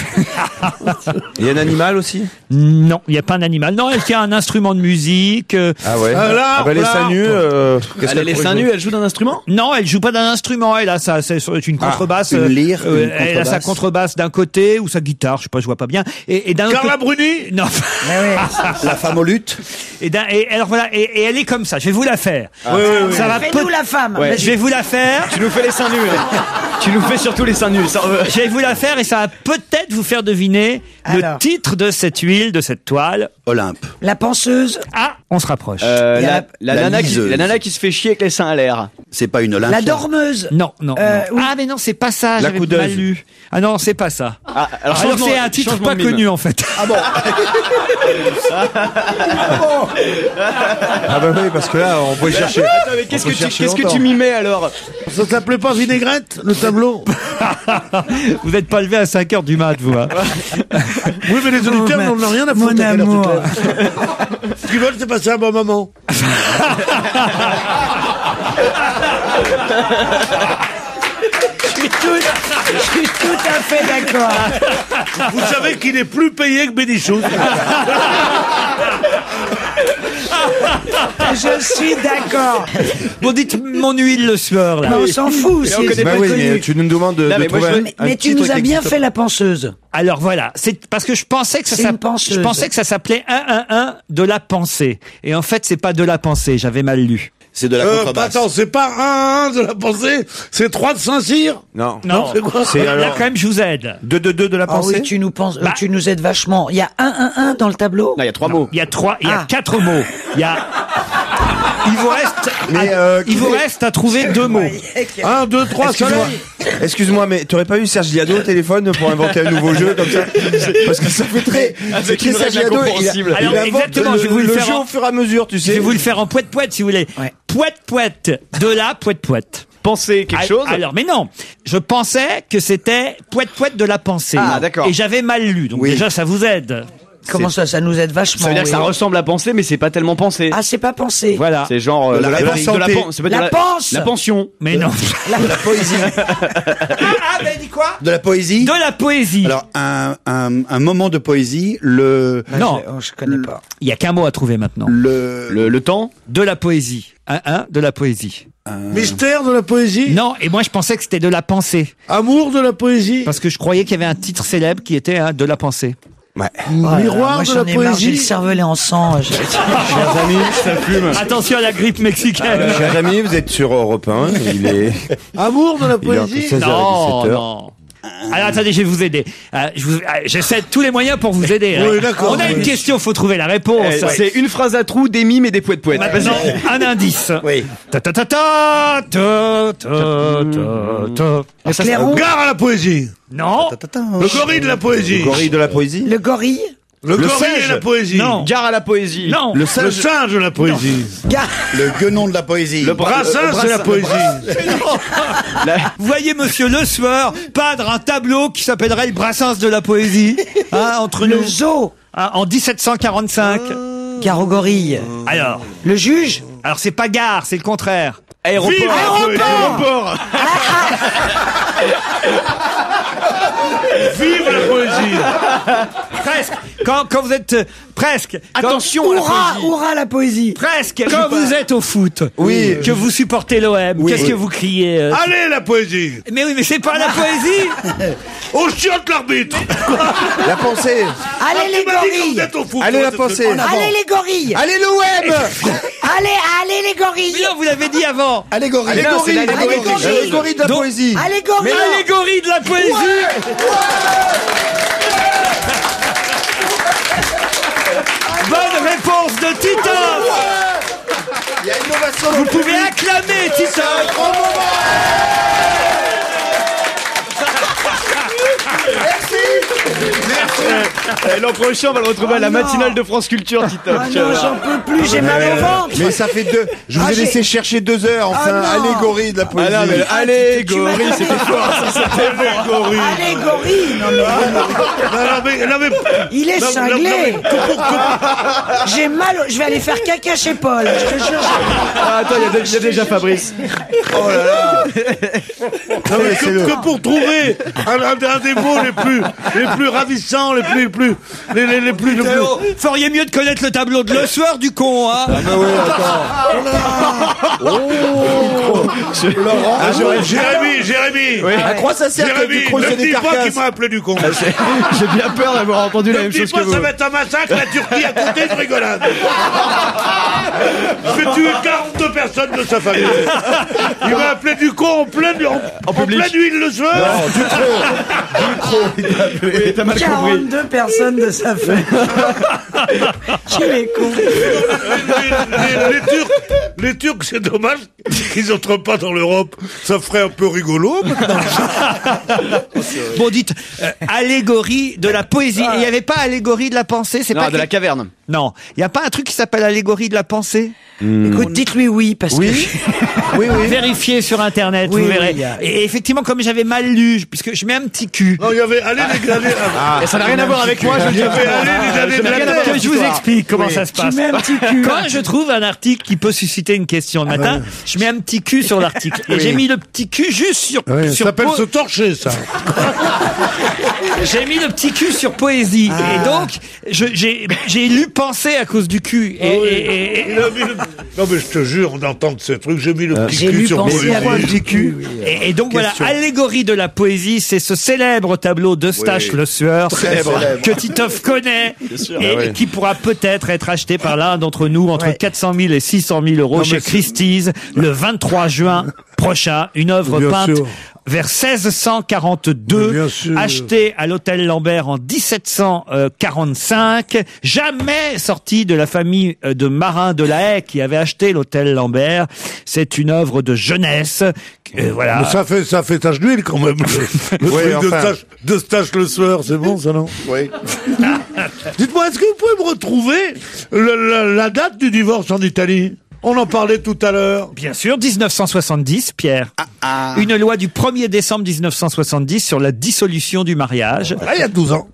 Il y a un animal aussi Non, il n'y a pas un animal. Non, elle tient un instrument de musique. Ah ouais. L'arbre, bah les seins nus. Qu'est-ce Elle a qu'elle les pourrait seins jouer nus, elle joue d'un instrument. Non, elle joue pas d'un instrument. Elle a ça, c'est une contrebasse. une lyre, une elle a sa contrebasse. contrebasse d'un côté ou sa guitare, je sais pas, je vois pas bien. Et d'un autre Carla côté- Bruni. Non. La femme aux luttes. Et alors voilà. Et elle est comme ça. Je vais vous la faire. Ça va Fais-nous la femme. Ouais. Je vais vous la faire. Tu nous fais les seins nus. Tu nous fais surtout les seins nus. Ça, Je vais vous la faire et ça va peut-être vous faire deviner le Alors. titre de cette huile, de cette toile. Olympe. La penseuse. Ah, on se rapproche. Il y a la la nana liseuse. la nana qui se fait chier avec les seins à l'air. C'est pas une Olympe. La dormeuse. Non, non. oui. Ah, mais non, c'est pas ça. La J'avais coudeuse. mal lu. Ah non, c'est pas ça. Ah, Alors changement- c'est un titre changement pas de mime. connu en fait. Ah bah oui, parce que là, on peut y chercher. Attends, mais qu'est-ce On que peut tu chercher qu'est-ce que longtemps. tu m'y mets alors? Ça s'appelait pas vinaigrette, le tableau? Vous n'êtes pas levé à 5h du mat, vous. Hein. Oui, mais les auditeurs Oh, n'en ont rien à mon foutre. à quelle heure tu amour. te lèves. Ce qu'ils veulent, c'est passer un bon moment. Je suis tout à fait d'accord. Vous savez qu'il est plus payé que Bénichou. Je suis d'accord. Bon, dites mon huile le sueur, là. Mais on s'en fout. Bah oui, mais tu nous demandes de trouver Mais tu nous as bien fait la penseuse. Alors voilà, c'est parce que je pensais que C'est une penseuse. je pensais que ça s'appelait 111 de la pensée. Et en fait, c'est pas de la pensée, j'avais mal lu. C'est de la contrebasse. Attends, c'est pas 1 de la pensée, c'est 3 de Saint-Cyr. Non. Non, c'est quoi? Là quand même, je vous aide. 2 de la Ah pensée. oui, tu nous aides vachement. Il y a 1 dans le tableau. Non, il y a 3 mots. Il y a 4 mots. Il vous reste à trouver 2 mots. 1, 2, 3, Excuse-moi, mais t'aurais pas eu Serge Liado au téléphone pour inventer un nouveau jeu comme ça? Parce que ça fait très... C'est très Serge Liado, Alors, exactement, je vais vous le faire jeu au fur et à mesure, tu sais. Je vais vous le faire en poète-poète, si vous voulez. Ouais. Poète-poète. De la poète-poète. Penser quelque chose. Alors, mais non. Je pensais que c'était poète-poète de la pensée. Ah, d'accord. Et j'avais mal lu. Donc déjà, ça vous aide. Comment ça nous aide vachement. Ça veut dire que ça oui. ressemble à penser, mais c'est pas tellement pensé. Ah, c'est pas pensé. Voilà. C'est genre la la pension. Mais non. De la poésie. Ben dis quoi? De la poésie. De la poésie. Alors, un moment de poésie, Non. Je connais pas. Il y a qu'un mot à trouver maintenant. Le temps. De la poésie. De la poésie. Mystère de la poésie. Non, et moi je pensais que c'était de la pensée. Amour de la poésie. Parce que je croyais qu'il y avait un titre célèbre qui était de la pensée. Ouais. Miroir moi, de la j'en ai marre, j'ai le poésie. cervelet en sang. Chers amis, ça fume. Attention à la grippe mexicaine. Chers amis, vous êtes sur Europe 1. Il est Amour de la il est entre poésie. 16h et 17h. Non. Alors attendez, je vais vous aider. J'essaie de tous les moyens pour vous aider. Oui, d'accord. On a une question, faut trouver la réponse. C'est une phrase à trous, des mimes et des poètes-poètes. Maintenant, un indice. Oui. Clairon. Gare à la poésie. Non. Le gorille de la poésie. Le gorille de la poésie. Le gorille. Le gorille singe. de la poésie. Non. Gare à la poésie. Non. Le singe de la poésie. Le guenon de la poésie. Le Brassens de la poésie. Vous voyez, monsieur Le Sueur peindre un tableau qui s'appellerait le Brassens de la poésie, entre Le nous, zoo. en 1745. Gare au gorille. Alors, Le juge. c'est pas gare, c'est le contraire. Aéroport. Vive la poésie. Aéroport. Vive la poésie. Presque. Quand vous êtes presque. Attention à la poésie. Hurrah la poésie. Presque. Quand vous êtes au foot, Oui. que vous supportez l'OM, qu'est-ce que vous criez Allez la poésie. Mais oui, mais c'est pas la poésie. On chiotte l'arbitre. La pensée. Allez les Tu m'as dit que vous gorilles. êtes au foot. Allez la pensée. Allez les gorilles. Allez l'OM. Allez les gorilles. Mais non, vous l'avez dit avant. Allégorie. Allégorie. Allégorie. Allégorie de la Donc- poésie. Allez gorilles. Mais l'allégorie de la poésie. Bonne réponse de Titoff. Il y a innovation. Vous pouvez acclamer Titoff. L'an prochain, on va le retrouver à la matinale de France Culture, Titoff. Ah non, j'en peux plus, j'ai mal au ventre. Mais ça fait deux. Je vous ai laissé chercher 2 heures. Enfin, Ah non. allégorie de la poésie. Ah non, mais allégorie, c'était fort. Allégorie. Allez gorilles. Non, mais il est cinglé. J'ai mal. Je vais aller faire caca chez Paul. Je te jure. Ah, attends, il y a déjà Fabrice. Non, mais que pour trouver un des mots les plus ravissants, les plus. Feriez mieux de connaître le tableau de Le Sueur du con, hein. Jérémy. À quoi ça sert que du Jérémy, crochet ne des dis pas qu'il carcasses? m'a appelé du con. J'ai bien peur d'avoir entendu la Ne même dis chose pas que vous. ça va être un massacre, la Turquie à côté de rigolade. Je vais tuer 42 personnes de sa famille. Il m'a appelé du con en pleine huile le soir. Non, du trop. Oui, t'as mal compris. 42 personnes de sa famille. Qui est con. Les Turcs, c'est dommage qu'ils n'entrent pas dans l'Europe. Ça ferait un peu rigolo maintenant. Bon, dites allégorie de la poésie. Il n'y avait pas allégorie de la pensée, c'est Non, pas de la caverne. Non, il n'y a pas un truc qui s'appelle allégorie de la pensée. Écoute, dites-lui oui parce que. Oui. Vérifiez sur internet, Oui, vous oui, verrez. il y a- Et effectivement, comme j'avais mal lu, puisque je mets un petit cul. Non, il y avait allez les gars. Et ça n'a rien à voir avec moi, je le dis. Il y avait allez les années de la Que je vous explique comment ça se passe. mets un petit cul. Quand je trouve un article qui peut susciter une question le matin, je mets un petit cul sur l'article. Et j'ai mis le petit cul juste sur. Ça sur s'appelle pause. se torcher, ça. J'ai mis le petit cul sur poésie. Et donc, j'ai lu penser à cause du cul. Il a mis non, mais je te jure, on entend de ce truc, j'ai mis le petit cul sur poésie. Et donc voilà, allégorie de la poésie, c'est ce célèbre tableau d'Eustache Le Sueur que Titoff connaît et qui pourra peut-être être acheté par l'un d'entre nous entre 400 000 et 600 000 euros chez Christie's le 23 juin prochain. Une œuvre peinte vers 1642, acheté à l'hôtel Lambert en 1745, jamais sorti de la famille de Marin de la Haye qui avait acheté l'hôtel Lambert. C'est une œuvre de jeunesse. Voilà. Mais ça fait tache d'huile quand même. Le truc d'Eustache Le Sueur, c'est bon ça, non? Oui. Dites-moi, est-ce que vous pouvez me retrouver la date du divorce en Italie? On en parlait tout à l'heure. Bien sûr, 1970, Pierre. Une loi du 1er décembre 1970 sur la dissolution du mariage. Là, il y a 12 ans.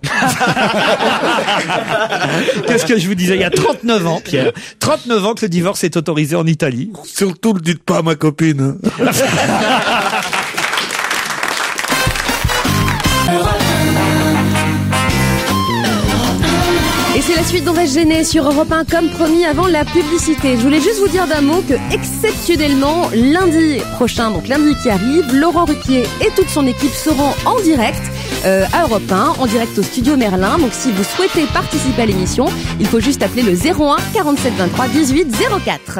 Qu'est-ce que je vous disais? Il y a 39 ans, Pierre. 39 ans que le divorce est autorisé en Italie. Surtout, le dites pas à ma copine. Et c'est la suite d'On va se gêner sur Europe 1 comme promis avant la publicité. Je voulais juste vous dire d'un mot que exceptionnellement lundi prochain, donc lundi qui arrive, Laurent Ruquier et toute son équipe seront en direct à Europe 1, en direct au studio Merlin. Donc si vous souhaitez participer à l'émission, il faut juste appeler le 01 47 23 18 04.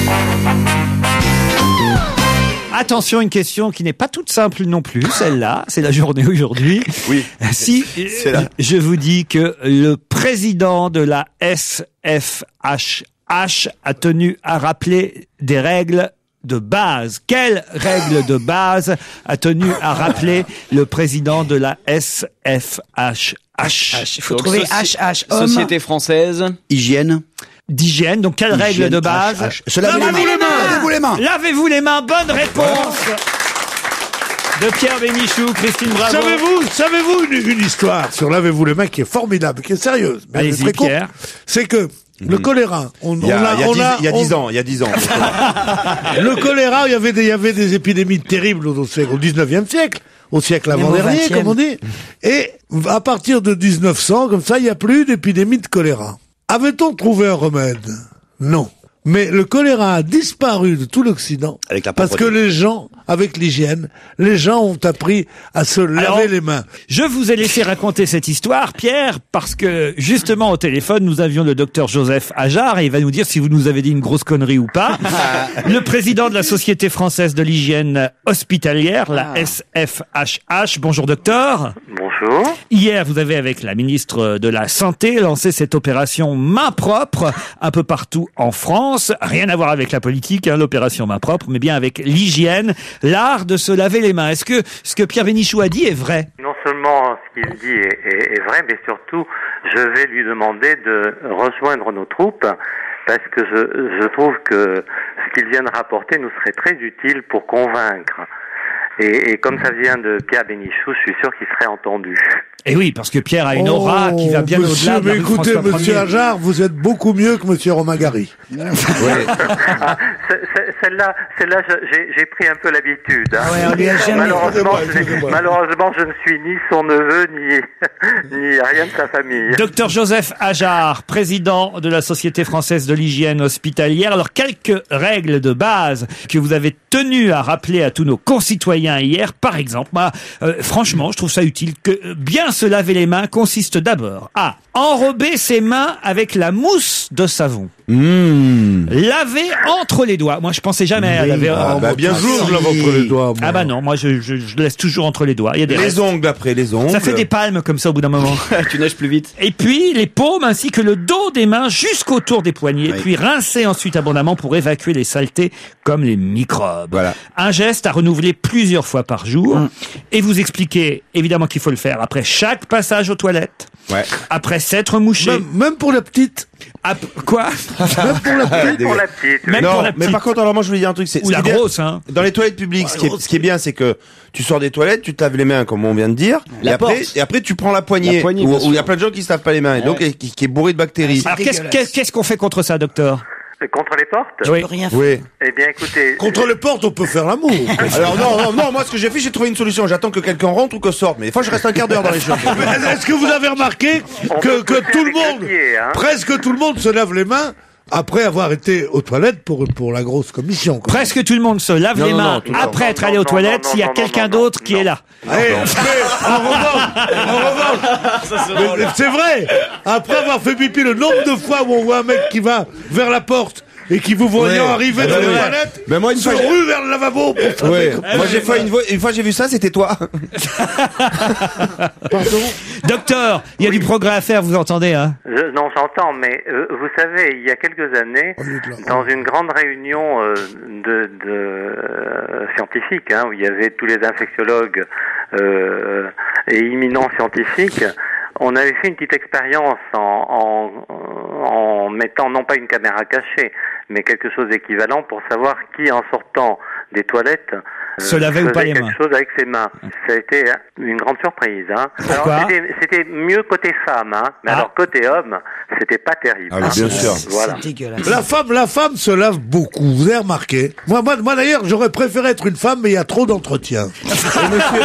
Attention, une question qui n'est pas toute simple non plus, celle-là, c'est la journée aujourd'hui. Oui. Si je vous dis que le président de la SFHH a tenu à rappeler des règles de base. Quelles règles de base a tenu à rappeler le président de la SFHH? Il faut trouver HH, homme. Société française. Hygiène. D'hygiène, donc quelle règle de base? Lavez-vous les mains. Lavez-vous les mains. Lavez-vous les mains, bonne réponse de Pierre Bénichou, Christine Bravo. Savez-vous une histoire sur lavez-vous les mains qui est formidable, qui est sérieuse. Allez-y, Pierre. C'est que le choléra, il y a 10 ans. Le choléra, il y avait des épidémies terribles au 19e siècle, au siècle avant-dernier, comme on dit. Et à partir de 1900, comme ça, il n'y a plus d'épidémie de choléra. Avait-on trouvé un remède? Non. Mais le choléra a disparu de tout l'Occident parce que les gens, avec l'hygiène, les gens ont appris à se laver les mains. Je vous ai laissé raconter cette histoire, Pierre, parce que justement au téléphone, nous avions le docteur Joseph Ajar et il va nous dire si vous nous avez dit une grosse connerie ou pas. Le président de la Société française de l'hygiène hospitalière, la SFHH. Bonjour docteur. Bonjour. Hier, vous avez avec la ministre de la Santé lancé cette opération main propre un peu partout en France. Rien à voir avec la politique, l'opération main propre, mais bien avec l'hygiène, l'art de se laver les mains. Est-ce que ce que Pierre Bénichou a dit est vrai? Non seulement ce qu'il dit est vrai, mais surtout, je vais lui demander de rejoindre nos troupes, parce que je trouve que ce qu'il vient de rapporter nous serait très utile pour convaincre. Et comme ça vient de Pierre Bénichou, je suis sûr qu'il serait entendu. Et oui, parce que Pierre a une aura qui va bien au-delà de la rue écoutez, François monsieur Ier. Ajar, vous êtes beaucoup mieux que monsieur Romain Gary. Celle-là, j'ai pris un peu l'habitude. Hein. Ouais, on lui a jamais... Malheureusement, je ne suis ni son neveu, ni rien de sa famille. Docteur Joseph Ajar, président de la Société française de l'hygiène hospitalière. Alors, quelques règles de base que vous avez tenu à rappeler à tous nos concitoyens hier. Par exemple, moi, franchement, je trouve ça utile que bien se laver les mains consiste d'abord à enrober ses mains avec la mousse de savon. Laver entre les doigts. Moi, je pensais jamais à laver. Bien sûr, je lave entre les doigts. Moi. Ah bah non, moi je laisse toujours entre les doigts. Il y a des restes. Ongles après, les ongles. Ça fait des palmes comme ça au bout d'un moment. Tu nages plus vite. Et puis les paumes ainsi que le dos des mains jusqu'autour des poignets. Puis rincer ensuite abondamment pour évacuer les saletés comme les microbes. Voilà. Un geste à renouveler plusieurs fois par jour. Et vous expliquez évidemment qu'il faut le faire après chaque passage aux toilettes. Ouais. Après s'être mouché. Même pour la petite. Quoi? Même pour la petite. Pour la petite. Même non, pour la petite. mais par contre, alors moi je voulais dire un truc. Ou la grosse, hein. Dans les toilettes publiques, ce qui est bien, c'est que tu sors des toilettes, tu te laves les mains, comme on vient de dire, et après tu prends la poignée, où il y a plein de gens qui se lavent pas les mains, et donc qui est bourré de bactéries. Alors qu'est-ce qu'on fait contre ça, docteur? Contre les portes? Oui. Oui. Eh bien, écoutez... Contre les portes, on peut faire l'amour. Alors non, moi ce que j'ai fait, j'ai trouvé une solution. J'attends que quelqu'un rentre ou que sorte. Mais des fois, je reste un quart d'heure dans les chambres. Est-ce que vous avez remarqué que tout le monde, presque tout le monde se lave les mains après avoir été aux toilettes pour la grosse commission, quoi. Presque tout le monde se lave les mains après être allé aux toilettes s'il y a quelqu'un d'autre qui est là. Mais en revanche, mais c'est vrai, après avoir fait pipi le nombre de fois où on voit un mec qui va vers la porte et qui vous voyant arriver dans les toilettes, moi, se rue vers le lavabo pour faire Ouais. Moi j'ai fait une fois j'ai vu ça, c'était toi. Pardon. Docteur, il y a du progrès à faire, vous entendez, hein? Non, j'entends, mais vous savez, il y a quelques années, dans une grande réunion de scientifiques, où il y avait tous les infectiologues et imminents scientifiques, on avait fait une petite expérience en mettant non pas une caméra cachée, mais quelque chose d'équivalent pour savoir qui, en sortant des toilettes, se lavait ou pas les mains. quelque chose avec ses mains. Ça a été une grande surprise. Pourquoi? Alors, c'était mieux côté femme, mais alors côté homme, c'était pas terrible. Ah, bien sûr. Voilà. C'est dégueulasse. La femme se lave beaucoup, vous avez remarqué. Moi d'ailleurs, j'aurais préféré être une femme, mais il y a trop d'entretien. Ça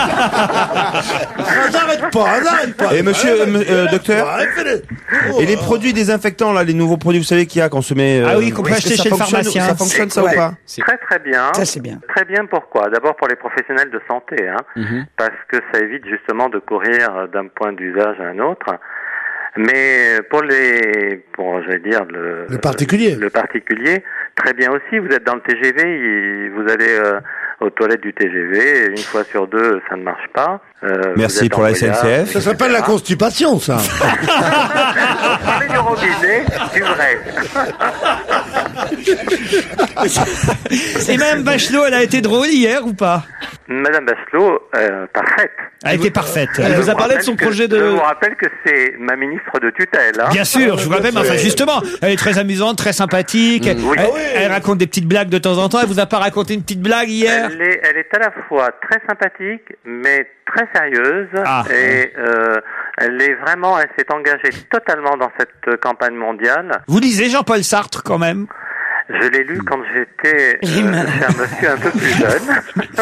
n'arrête pas. Et monsieur, docteur, et les produits désinfectants, là, les nouveaux produits, vous savez qu'il y a quand on se met... Ah oui, qu'on peut acheter chez le pharmacien. Ça fonctionne ça ou pas? Très très bien. Ça c'est bien. Très bien, pourquoi? D'abord pour les professionnels de santé, parce que ça évite justement de courir d'un point d'usage à un autre. Mais pour le particulier. Le particulier, très bien aussi. Vous êtes dans le TGV, vous allez aux toilettes du TGV, une fois sur deux, ça ne marche pas. Merci pour la SNCF. Ça s'appelle la constipation, ça. Vous prenez du robinet, du vrai. Et Mme Bachelot, elle a été drôle hier ou pas? Madame Bachelot, parfaite. Elle était parfaite. Elle vous a parlé de son projet de... Je vous rappelle que c'est ma ministre de tutelle. Bien sûr, je vous rappelle, enfin justement, elle est très amusante, très sympathique. Elle raconte des petites blagues de temps en temps. Elle vous a pas raconté une petite blague hier? Elle est à la fois très sympathique, mais très sérieuse. Et elle s'est engagée totalement dans cette campagne mondiale. Vous lisez Jean-Paul Sartre quand même? Je l'ai lu quand j'étais chez un monsieur un peu plus jeune.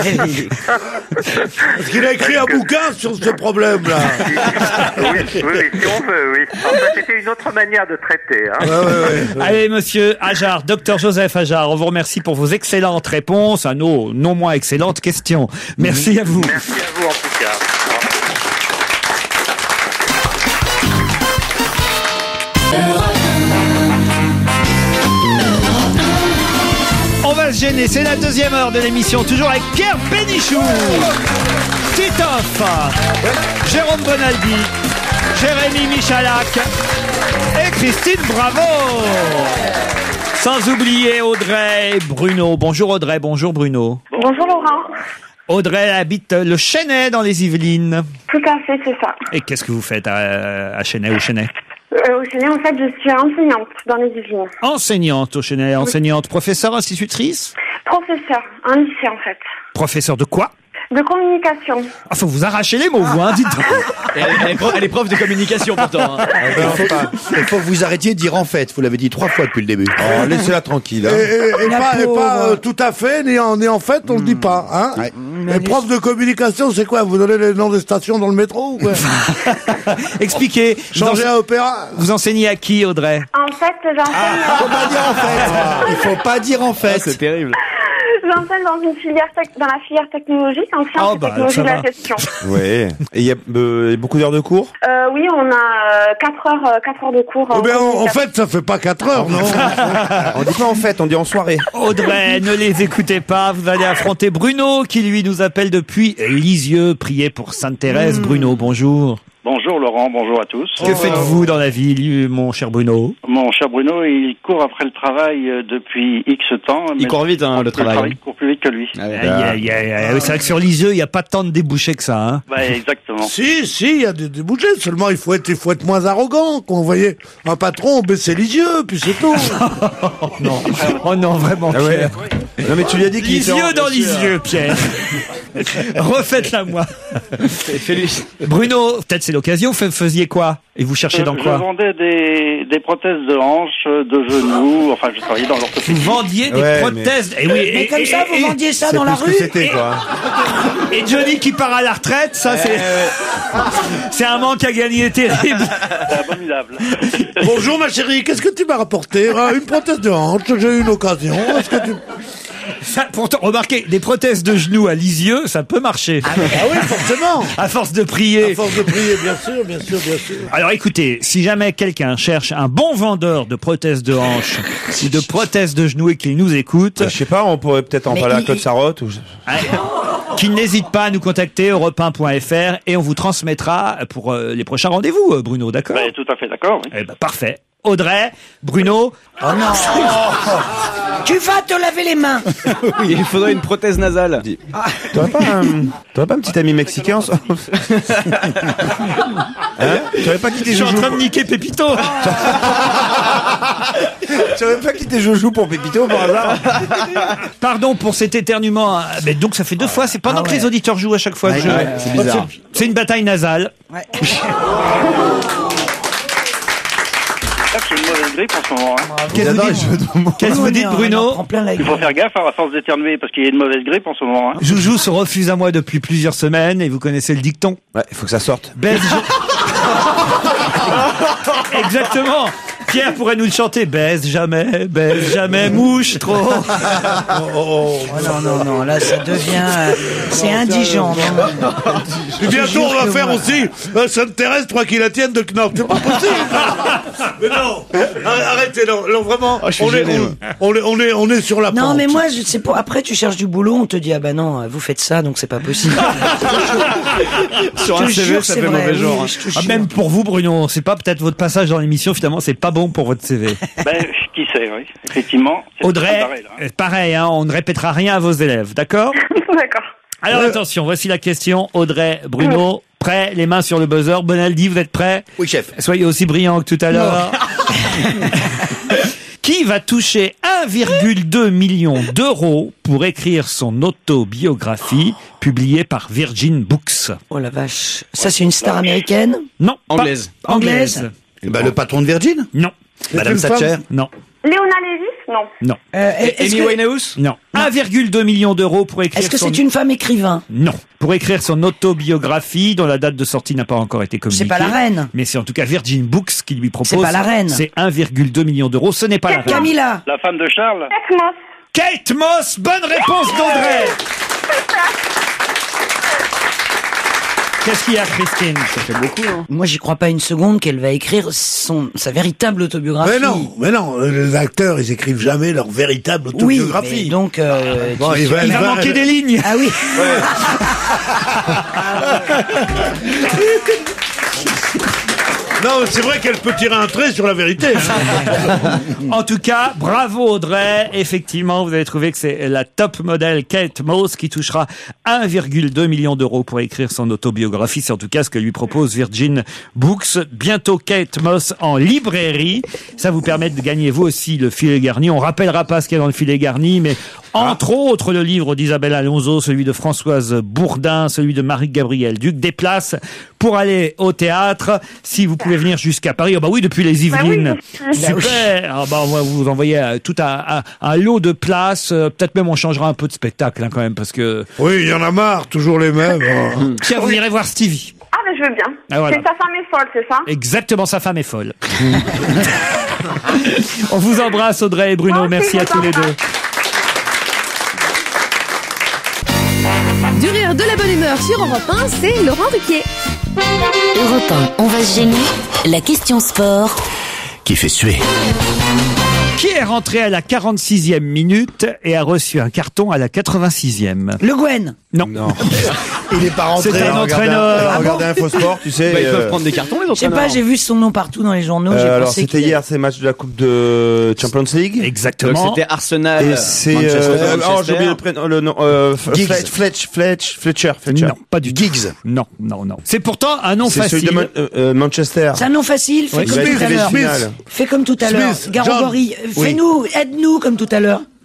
Parce qu'il a écrit un bouquin sur ce problème-là. Oui, si on veut, oui. Enfin, c'était une autre manière de traiter. Allez, monsieur Ajard, docteur Joseph Ajard, on vous remercie pour vos excellentes réponses à nos non moins excellentes questions. Merci à vous. Merci à vous en tout cas. On va se gêner, c'est la deuxième heure de l'émission, toujours avec Pierre Bénichou, Titoff, Jérôme Bonaldi, Jérémy Michalak et Christine Bravo. Sans oublier Audrey Bruno. Bonjour Audrey, bonjour Bruno. Bonjour Laurent. Audrey habite le Chesnay dans les Yvelines. Tout à fait, c'est ça. Et qu'est-ce que vous faites à Chesnay, au Chesnay? Au Chesnay, en fait, je suis enseignante dans les Yvelines. Enseignante au Chesnay, enseignante, professeur, institutrice? Professeur, un lycée en fait. Professeur de quoi? De communication. Ah, faut vous arracher les mots, vous, hein, dites donc. Elle est prof de communication, pourtant. Il faut que vous arrêtiez de dire en fait. Vous l'avez dit 3 fois depuis le début. Oh, laissez-la tranquille. Et pas tout à fait, ni en fait, on le dit pas. Hein. Les profs de communication, c'est quoi? Vous donnez les noms des stations dans le métro ou quoi? Expliquez. Changer à opéra. Vous enseignez à qui, Audrey? En fait, j'enseigne... Faut pas dire en fait. Il faut pas dire en fait. C'est terrible. J'enseigne dans la filière technologique, en sciences et technologies de la gestion. Oui. Et il y a beaucoup d'heures de cours? Oui, on a 4 heures de cours. En fait, ça fait pas 4 heures, non? On dit pas en fait, on dit en soirée. Audrey, ne les écoutez pas, vous allez affronter Bruno qui lui nous appelle depuis Lisieux. Priez pour Sainte Thérèse. Bruno, bonjour. Bonjour Laurent, bonjour à tous. Que faites-vous dans la vie, mon cher Bruno? Mon cher Bruno, il court après le travail depuis X temps. Il court vite, le travail. Il court plus vite que lui. C'est vrai que sur Lisieux, il n'y a pas tant de débouchés que ça. Hein. Exactement. Si, il y a des débouchés. Seulement, il faut être moins arrogant. Quand vous voyez un patron baisser les yeux, puis c'est tout. Non. Oh non, vraiment. Ah ouais. Non mais tu lui as dit qu'il Les yeux dans les yeux, Pierre. Refaites-la moi. Bruno, peut-être c'est l'occasion, vous faisiez quoi? Et vous cherchez dans quoi? Je vendais des prothèses de hanches, de genoux, enfin je travaillais dans l'orthopédie. Vous vendiez des prothèses. Et oui, Mais comme ça, vous vendiez ça dans la rue. Et Johnny qui part à la retraite, ça c'est un manque à gagner terrible. C'est abominable. Bonjour ma chérie, qu'est-ce que tu m'as rapporté? Une prothèse de hanche, j'ai eu une occasion. Est-ce que tu... Ça, pourtant, remarquez, des prothèses de genoux à Lisieux, ça peut marcher. Ah oui, forcément. À force de prier. À force de prier, bien sûr, bien sûr, bien sûr. Alors écoutez, si jamais quelqu'un cherche un bon vendeur de prothèses de hanche ou de prothèses de genoux et qu'il nous écoute... Je sais pas, on pourrait peut-être en parler à Claude Sarraute. Qu'il n'hésite pas à nous contacter, europe1.fr, et on vous transmettra pour les prochains rendez-vous, Bruno, d'accord? Tout à fait d'accord, oui. Eh ben, parfait. Audrey, Bruno... Oh non. Tu vas te laver les mains. Oui, il faudrait une prothèse nasale. T'aurais pas un petit ami mexicain Tu aurais pas quitté Je Joujou? suis en train de niquer Pépito. Tu aurais pas quitté Joujou pour Pépito par hasard? Pardon pour cet éternuement. Mais donc ça fait 2 fois. C'est pendant que les auditeurs jouent à chaque fois. C'est bizarre. C'est une bataille nasale. Ouais. C'est une mauvaise grippe en ce moment. Qu'est-ce que vous dites, Bruno? Il faut faire gaffe à force d'éternuer parce qu'il y a une mauvaise grippe en ce moment. Joujou se refuse à moi depuis plusieurs semaines et vous connaissez le dicton. Ouais, il faut que ça sorte. Exactement. Pierre pourrait nous le chanter. Baise jamais, mouche trop. Oh, non, là ça devient... c'est indigent. Et bientôt on va faire aussi Sainte-Thérèse, 3 qui la tiennent de Knopf. C'est pas possible. Mais non, arrêtez, non, vraiment, on est sur la pente. Non mais moi, c'est pour... après tu cherches du boulot, on te dit, ah bah non, vous faites ça, donc c'est pas possible. Sur un CV, ça fait mauvais genre. Même pour vous, Bruno, c'est pas peut-être votre passage dans l'émission, finalement, c'est pas bon pour votre CV. Qui sait, oui. Effectivement. Audrey, pareil, on ne répétera rien à vos élèves, d'accord? D'accord. Alors attention, voici la question. Audrey, Bruno, prêts, les mains sur le buzzer. Bonaldi, vous êtes prêts? Oui, chef. Soyez aussi brillants que tout à l'heure. Qui va toucher 1,2 million d'euros pour écrire son autobiographie publiée par Virgin Books? Oh la vache. Ça, c'est une star américaine? Non. Anglaise. Anglaise. Le patron de Virgin? Non. Madame Thatcher? Non. Léona Lévis? Non. Non. Amy Winehouse? Non. 1,2 million d'euros pour écrire Est-ce que c'est une femme écrivain? Non. Pour écrire son autobiographie, dont la date de sortie n'a pas encore été communiquée. C'est pas la reine. Mais c'est en tout cas Virgin Books qui lui propose. C'est pas la reine. C'est 1,2 million d'euros. Ce n'est pas la reine. Camilla. La femme de Charles? Kate Moss. Kate Moss, bonne réponse d'Audrey. Qu'est-ce qu'il y a, Christine? Ça fait beaucoup, hein. Moi, j'y crois pas une seconde qu'elle va écrire sa véritable autobiographie. Mais non, les acteurs, ils écrivent jamais leur véritable autobiographie. Oui, mais donc, bon, il va manquer des lignes. Ah oui. Non, c'est vrai qu'elle peut tirer un trait sur la vérité. En tout cas, bravo Audrey. Effectivement, vous avez trouvé que c'est la top modèle Kate Moss qui touchera 1,2 million d'euros pour écrire son autobiographie. C'est en tout cas ce que lui propose Virgin Books. Bientôt Kate Moss en librairie. Ça vous permet de gagner vous aussi le filet garni. On rappellera pas ce qu'il y a dans le filet garni, mais entre autres le livre d'Isabelle Alonso, celui de Françoise Bourdin, celui de Marie-Gabrielle Duc. Des places pour aller au théâtre. Si vous pouvez venir jusqu'à Paris, oui, depuis les Yvelines. Super. On va vous envoyer tout un lot de places. Peut-être même on changera un peu de spectacle quand même parce que. Oui, il y en a marre, toujours les mêmes. Tiens, vous irez voir Stevie. Ah, mais je veux bien. Voilà. C'est sa femme est folle, c'est ça? Exactement, sa femme est folle. On vous embrasse Audrey et Bruno. Merci à tous les deux. Du rire, de la bonne humeur sur Europe 1, c'est Laurent Ruquier. Europe 1, on va se gêner. La question sport. Qui fait suer. Qui est rentré à la 46e minute et a reçu un carton à la 86e? Le Gwen. Non. Il est pas rentré. C'est un entraîneur. Regardez Infosport, tu sais. Ils peuvent prendre des cartons, les Je sais entraîneurs. pas, j'ai vu son nom partout dans les journaux. J'ai Alors pensé c'était qu'il- hier, c'est match de la Coupe de Champions League. Exactement. Donc c'était Arsenal. Et c'est Manchester. j'ai oublié le prénom, le nom. Fletcher. Non, pas du tout. Giggs. Non. C'est pourtant un nom C'est celui facile. de Manchester. C'est un nom facile, fais Oui. comme Il va tout être à l'heure. demi-finale. Fais comme tout à l'heure. Smith, Garogori, Oui. fais-nous, aide-nous comme tout à l'heure.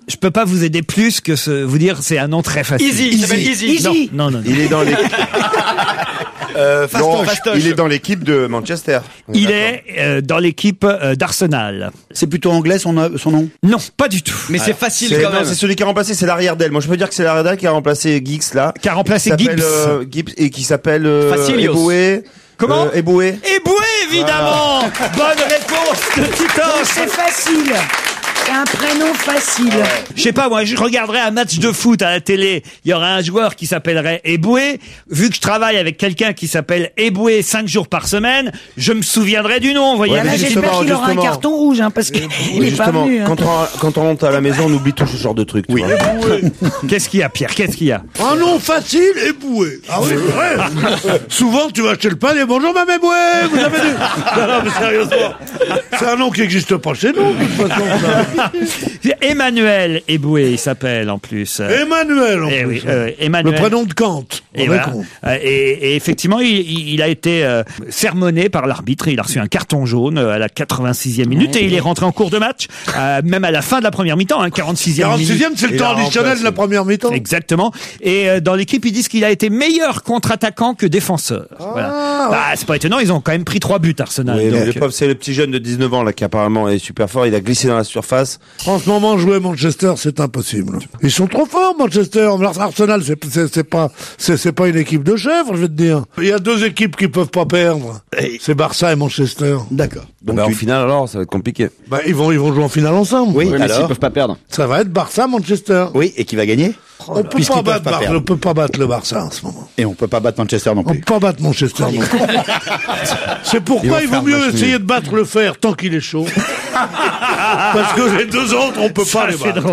Je peux pas vous aider plus que vous dire c'est un nom très facile. Easy, il s'appelle Easy. Non. Il est dans l'équipe. Fastoche. Il est dans l'équipe de Manchester. Il est dans l'équipe d'Arsenal. C'est plutôt anglais son nom? Non, pas du tout. Mais c'est facile C'est quand même. c'est celui qui a remplacé, c'est l'arrière d'elle. Moi, je peux dire que c'est l'arrière d'elle qui a remplacé Giggs là. Qui a remplacé Qui s'appelle, Gibbs. Gibbs et qui s'appelle Facilios. Eboué. Comment Eboué. Eboué, évidemment. Bonne réponse de Titoff. C'est facile. C'est un prénom facile. Je sais pas, moi, je regarderais un match de foot à la télé. Il y aurait un joueur qui s'appellerait Eboué. Vu que je travaille avec quelqu'un qui s'appelle Eboué 5 jours par semaine, je me souviendrai du nom, vous voyez. Ouais, Là, j'espère qu'il aura un carton rouge, hein, parce qu'il est pas Justement, venu. Hein. quand on rentre à la maison, on oublie tout ce genre de trucs. Oui. Qu'est-ce qu'il y a, Pierre? Qu'est-ce qu'il y a? Un nom facile, Eboué. Ah oui, c'est vrai. Souvent, tu vas acheter le pain et bonjour, Mme Eboué, vous avez du... Non, mais sérieusement. C'est un nom qui n'existe pas chez nous, de toute façon. Ça. Emmanuel Eboué, il s'appelle en plus. Emmanuel, en Eh plus. oui, Emmanuel. Le prénom de Kant. Et, voilà. Et effectivement, il a été sermonné par l'arbitre. Il a reçu un carton jaune à la 86e minute et il est rentré en cours de match, même à la fin de la première mi-temps, 46e minute. 46e, c'est le temps additionnel de la première mi-temps. Exactement. Et dans l'équipe, ils disent qu'il a été meilleur contre-attaquant que défenseur. Voilà. Bah, c'est pas étonnant, ils ont quand même pris 3 buts, Arsenal. Oui, donc. le pauvre, c'est le petit jeune de 19 ans là qui apparemment est super fort. Il a glissé dans la surface. En ce moment, jouer Manchester, c'est impossible. Ils sont trop forts, Manchester. Arsenal, c'est pas une équipe de chèvres, je vais te dire. Il y a 2 équipes qui peuvent pas perdre. C'est Barça et Manchester. D'accord. Donc en finale, alors, ça va être compliqué. Bah, ils vont jouer en finale ensemble. Oui, Mais alors s'ils peuvent pas perdre. Ça va être Barça-Manchester. Oui, et qui va gagner? On peut Puisqu'ils pas peuvent pas perdre. on peut pas battre le Barça en ce moment. Et on peut pas battre Manchester non On plus. peut pas battre Manchester non plus. C'est pourquoi il vaut mieux essayer de battre le fer tant qu'il est chaud. Parce que les 2 autres, on peut pas les battre.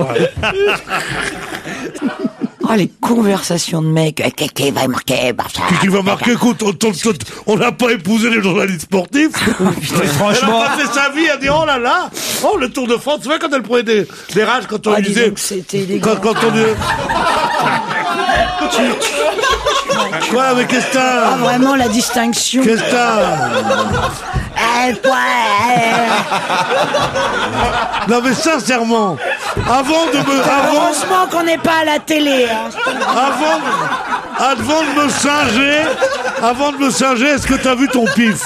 Oh, les conversations de mecs. Qui va marquer, Barça? Qui va marquer? Écoute, on n'a pas épousé les journalistes sportifs. franchement. Elle a passé sa vie à dire, oh là là, oh, le Tour de France. Tu vois quand elle prenait des rages quand on disait. C'était élégant. Quand on disait. Quoi, mais qu'est-ce que t'as? Ah, vraiment, la distinction. Qu'est-ce que t'as? Non mais sincèrement, Heureusement qu'on n'est pas à la télé. Hein. Avant de me singer, est-ce que t'as vu ton pif?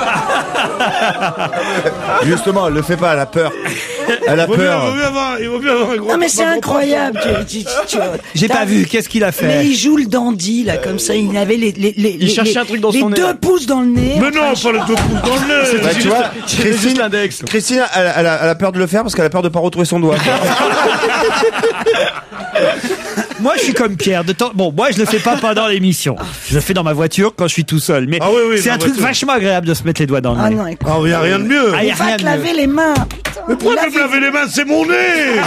Justement, le fais pas, elle a peur. Elle a peur. Il vaut mieux avoir un gros. Non mais c'est incroyable. J'ai pas vu, qu'est-ce qu'il a fait? Mais il joue le dandy là, comme ça. Il avait Il cherchait un truc dans son nez. Les 2 pouces dans le nez. Mais non, pas les 2 pouces dans le nez. Bah, tu vois, Christine l'index. Christine, elle a peur de le faire parce qu'elle a peur de pas retrouver son doigt. Moi, je suis comme Pierre. Bon, moi, je le fais pas pendant l'émission. Je le fais dans ma voiture quand je suis tout seul. Mais c'est un truc vachement agréable de se mettre les doigts dans le nez. Ah non, écoute. Il n'y a rien de mieux. Ah, y a Il va rien te de laver mieux. les mains. Mais pourquoi tu me laver les mains? C'est mon nez.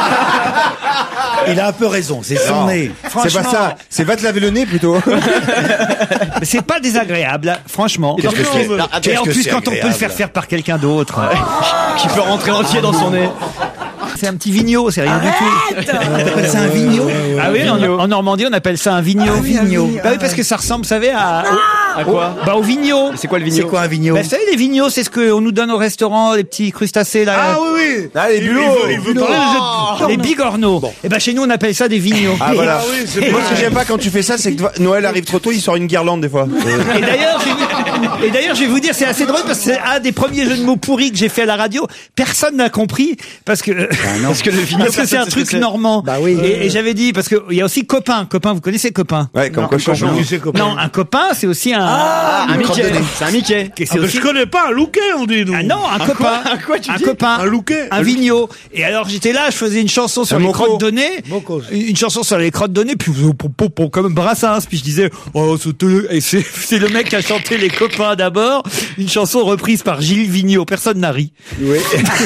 Il a un peu raison, c'est son nez. C'est pas ça. C'est va te laver le nez plutôt. Mais c'est pas désagréable, franchement. Qu'est-ce que c'est? Et Qu'est-ce en que plus, c'est quand on peut le agréable? faire faire par quelqu'un d'autre. Qui peut rentrer entier dans son nez. C'est un petit vigno, c'est rien du tout. C'est un vigno. Ah oui, en Normandie, on appelle ça un vigno. Bah oui, parce que ça ressemble, vous savez, à quoi? Bah au vigno. C'est quoi le C'est vigno? quoi un vigno? Bah, vous savez, les vignos, c'est ce qu'on nous donne au restaurant, les petits crustacés là. Ah oui. Ah, les bulots. Il veut parler Les bigorneaux. Et ben chez nous, on appelle ça des vignos. Ah voilà. oui, c'est Moi, ce que j'aime pas quand tu fais ça, c'est que Noël arrive trop tôt, il sort une guirlande des fois. Et d'ailleurs, je vais vous dire, c'est assez drôle parce que c'est un des premiers jeux de mots pourris que j'ai fait à la radio. Personne n'a compris parce que Parce que le vigno, parce que c'est un personne sait ce truc que c'est. normand. Bah oui. Et j'avais dit parce que il y a aussi copain. Copain, vous connaissez copain? Ouais, comme Non, cochon. comme cochon. Qui c'est copain? Non, un copain, c'est aussi un. Un Mickey. C'est un Mickey. c'est Ah, mais aussi- je connais pas un louquet, on dit nous. Ah non, un copain. Un quoi, tu un dis? copain. Un louquet. Un vigno. Et alors j'étais là, je faisais une chanson sur Un les moco. crottes de nez. Moco. Une chanson sur les crottes de nez, puis comme Brassens. Puis je disais, oh, et c'est le mec qui a chanté Les Copains d'abord. Une chanson reprise par Gilles Vigneault. Personne n'a ri. Oui.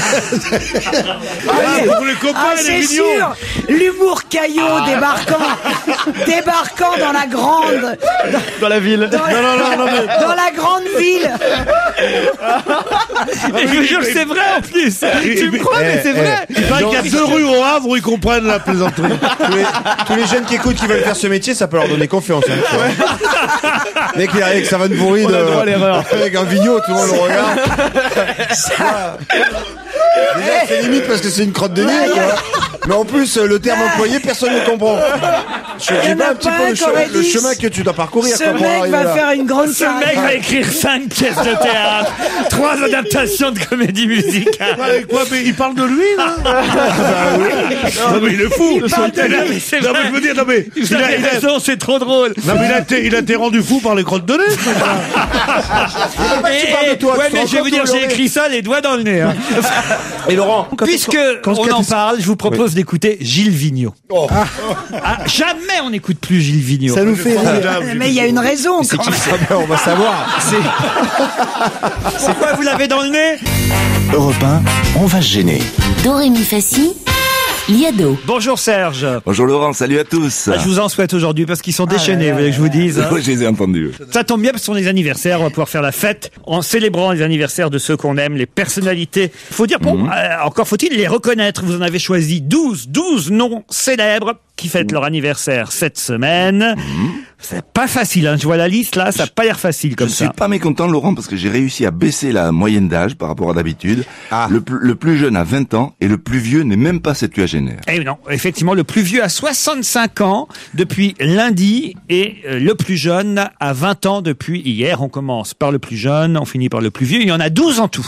Pour les copains Ah, et les c'est vignons. sûr. L'humour caillot débarquant dans la grande, Dans la ville. Non, mais. dans la grande ville. Et je vous jure que c'est vrai en plus. Tu me crois, mais c'est vrai. Il paraît qu'il y a 2 rues au Havre où ils comprennent la plaisanterie. Tous les jeunes qui écoutent, qui veulent faire ce métier, ça peut leur donner confiance. Hein, tu vois. Mec, il arrive avec sa vanne pourrie On a droit à l'erreur. avec un vigno, tout le monde le regarde. Déjà, c'est limite parce que c'est une crotte de nez, quoi. Mais en plus, le terme employé, personne ne comprend. Je dis pas un petit peu le chemin que tu dois parcourir. Ce mec va faire une grande Ce mec va écrire 5 pièces de théâtre, 3 adaptations de comédie musicale. Quoi, mais il parle de lui, là? Non, mais il est fou. Il parle de lui, c'est Non, vrai. mais je veux dire, non, mais. Vous avez raison, c'est trop drôle. Non, mais il a été rendu fou par les crottes de nez, ce truc-là. Ouais, mais je vais vous dire, j'ai écrit ça les doigts dans le nez. Hein. Et Laurent, Puisque on en parle, je vous propose d'écouter Gilles Vigneault. Jamais on n'écoute plus Gilles Vigneault. Ça nous fait rire. Mais il y a une raison. C'est qui ça? On va savoir. C'est quoi, vous l'avez dans le nez? Europe 1, on va se gêner. Doremi Fassi, Liado. Bonjour Serge. Bonjour Laurent, salut à tous. Je vous en souhaite aujourd'hui parce qu'ils sont déchaînés, vous voulez que je vous dise hein. Je les ai entendus. Ça tombe bien parce que ce sont les anniversaires, on va pouvoir faire la fête en célébrant les anniversaires de ceux qu'on aime, les personnalités. Faut dire, bon, encore faut-il les reconnaître. Vous en avez choisi 12 noms célèbres qui fêtent leur anniversaire cette semaine. C'est pas facile, hein. Je vois la liste là, ça n'a pas l'air facile comme ça. Je suis pas mécontent Laurent parce que j'ai réussi à baisser la moyenne d'âge par rapport à d'habitude. Le plus jeune a 20 ans et le plus vieux n'est même pas septuagénaire. Eh non, effectivement, le plus vieux a 65 ans depuis lundi et le plus jeune a 20 ans depuis hier. On commence par le plus jeune, on finit par le plus vieux. Il y en a 12 en tout.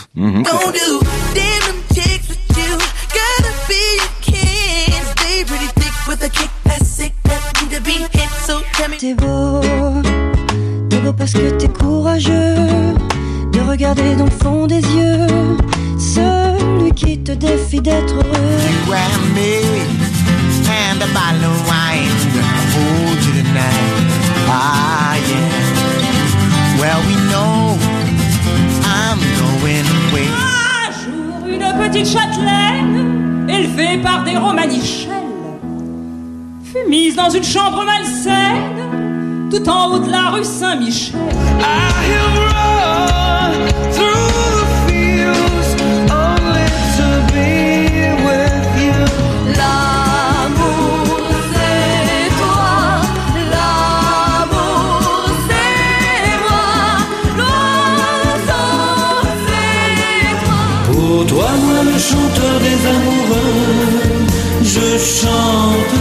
T'es beau parce que t'es courageux de regarder dans le fond des yeux celui qui te défie d'être heureux. You and me and a bottle of wine hold you tonight. Ah yeah. Well we know I'm going away. Un jour une petite châtelaine élevée par des romanichels fut mise dans une chambre malsaine tout en haut de la rue Saint-Michel. I have run through the fields only to be with you. L'amour c'est toi, l'amour c'est moi, l'oiseau c'est toi. Pour toi, moi le chanteur des amoureux, je chante.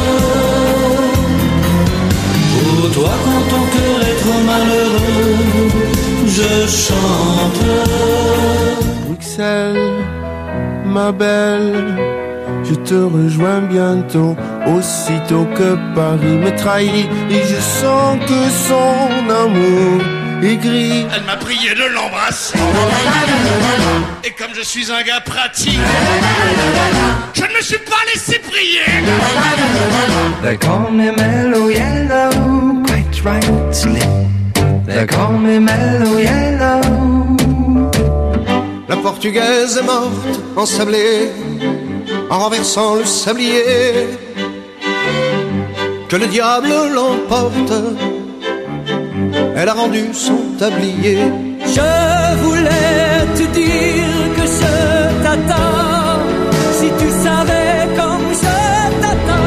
Pour toi, quand ton cœur est trop malheureux, je chante. Bruxelles, ma belle, je te rejoins bientôt, aussitôt que Paris me trahit, et je sens que son amour est gris. Elle m'a prié de l'embrasser. Et comme je suis un gars pratique, je ne me suis pas laissé prier. They call me Mellow Yellow, quite rightly. They call me Mellow Yellow. La portugaise est morte, ensablée, en renversant le sablier. Que le diable l'emporte, elle a rendu son tablier. Je voulais te dire que je t'attends, si tu savais comme je t'attends.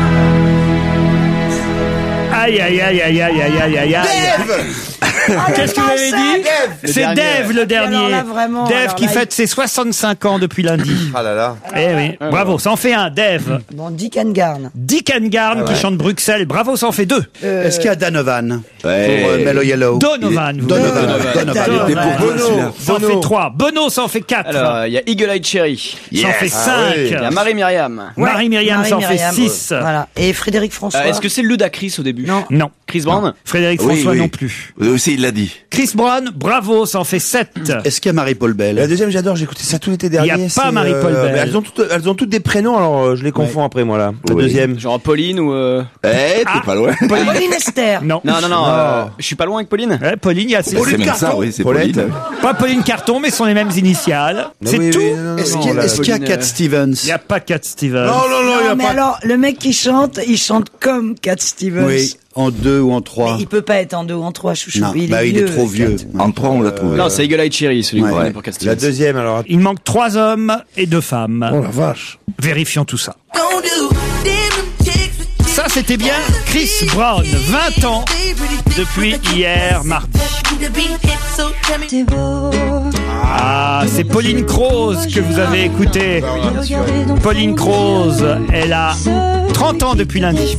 Aïe, aïe, aïe, aïe, aïe, aïe, aïe, aïe, aïe. Qu'est-ce que vous avez dit? C'est Dave le dernier. Alors là, vraiment, Dave alors qui là, fête ses 65 ans depuis lundi. Ah là là. Eh oui, bravo, ça en fait un, Dave. Bon, Dick and Garn. Dick and Garn qui chante Bruxelles, bravo, ça en fait 2. Est-ce qu'il y a Donovan pour Mellow Yellow? Donovan. Donovan. Ça en fait 3. Bono, ça en fait 4. Alors, il y a Eagle Eye Cherry. Ça en fait 5. Il y a Marie-Myriam. Marie-Myriam, ça en fait 6. Voilà. Et Frédéric François. Est-ce que c'est Ludacris au début? Non. Chris Brown? Frédéric Oui, François oui. non plus. Oui, aussi, il l'a dit. Chris Brown, bravo, ça en fait 7. Est-ce qu'il y a Marie-Paul Bell? La deuxième, j'adore, j'ai écouté ça tout l'été dernier. Il y a pas c'est, Marie-Paul Bell. mais elles ont toutes des prénoms, alors je les confonds après, moi, là. La deuxième. Genre Pauline ou... t'es pas loin. Pauline Esther. Non. Non, je suis pas loin avec Pauline. Ouais, Pauline, il y a C'est même ça, oui, c'est Paulette. Pauline. pas Pauline Carton, mais ce sont les mêmes initiales. C'est oui, tout. oui, non, Est-ce non, qu'il y a, là, est-ce qu'il y a Pauline, Cat Stevens? Il n'y a pas Cat Stevens. Non, il y a mais pas. alors, le mec qui chante, il chante comme Cat Stevens. Oui, en 2 ou en 3. Mais il peut pas être en 2 ou en 3, chouchou. Non, il il est trop vieux. En 3, on l'a trouvé. Non, c'est Eagle Eye Cherry, celui qu'on Ouais. connaît pour Castillo. La deuxième, alors. Il manque 3 hommes et 2 femmes. Oh la vache. Vérifions tout ça. Ça, c'était bien Chris Brown, 20 ans depuis hier mardi. T'es beau Ah, c'est Pauline Croze que vous avez écouté. Pauline Croze, elle a 30 ans depuis lundi.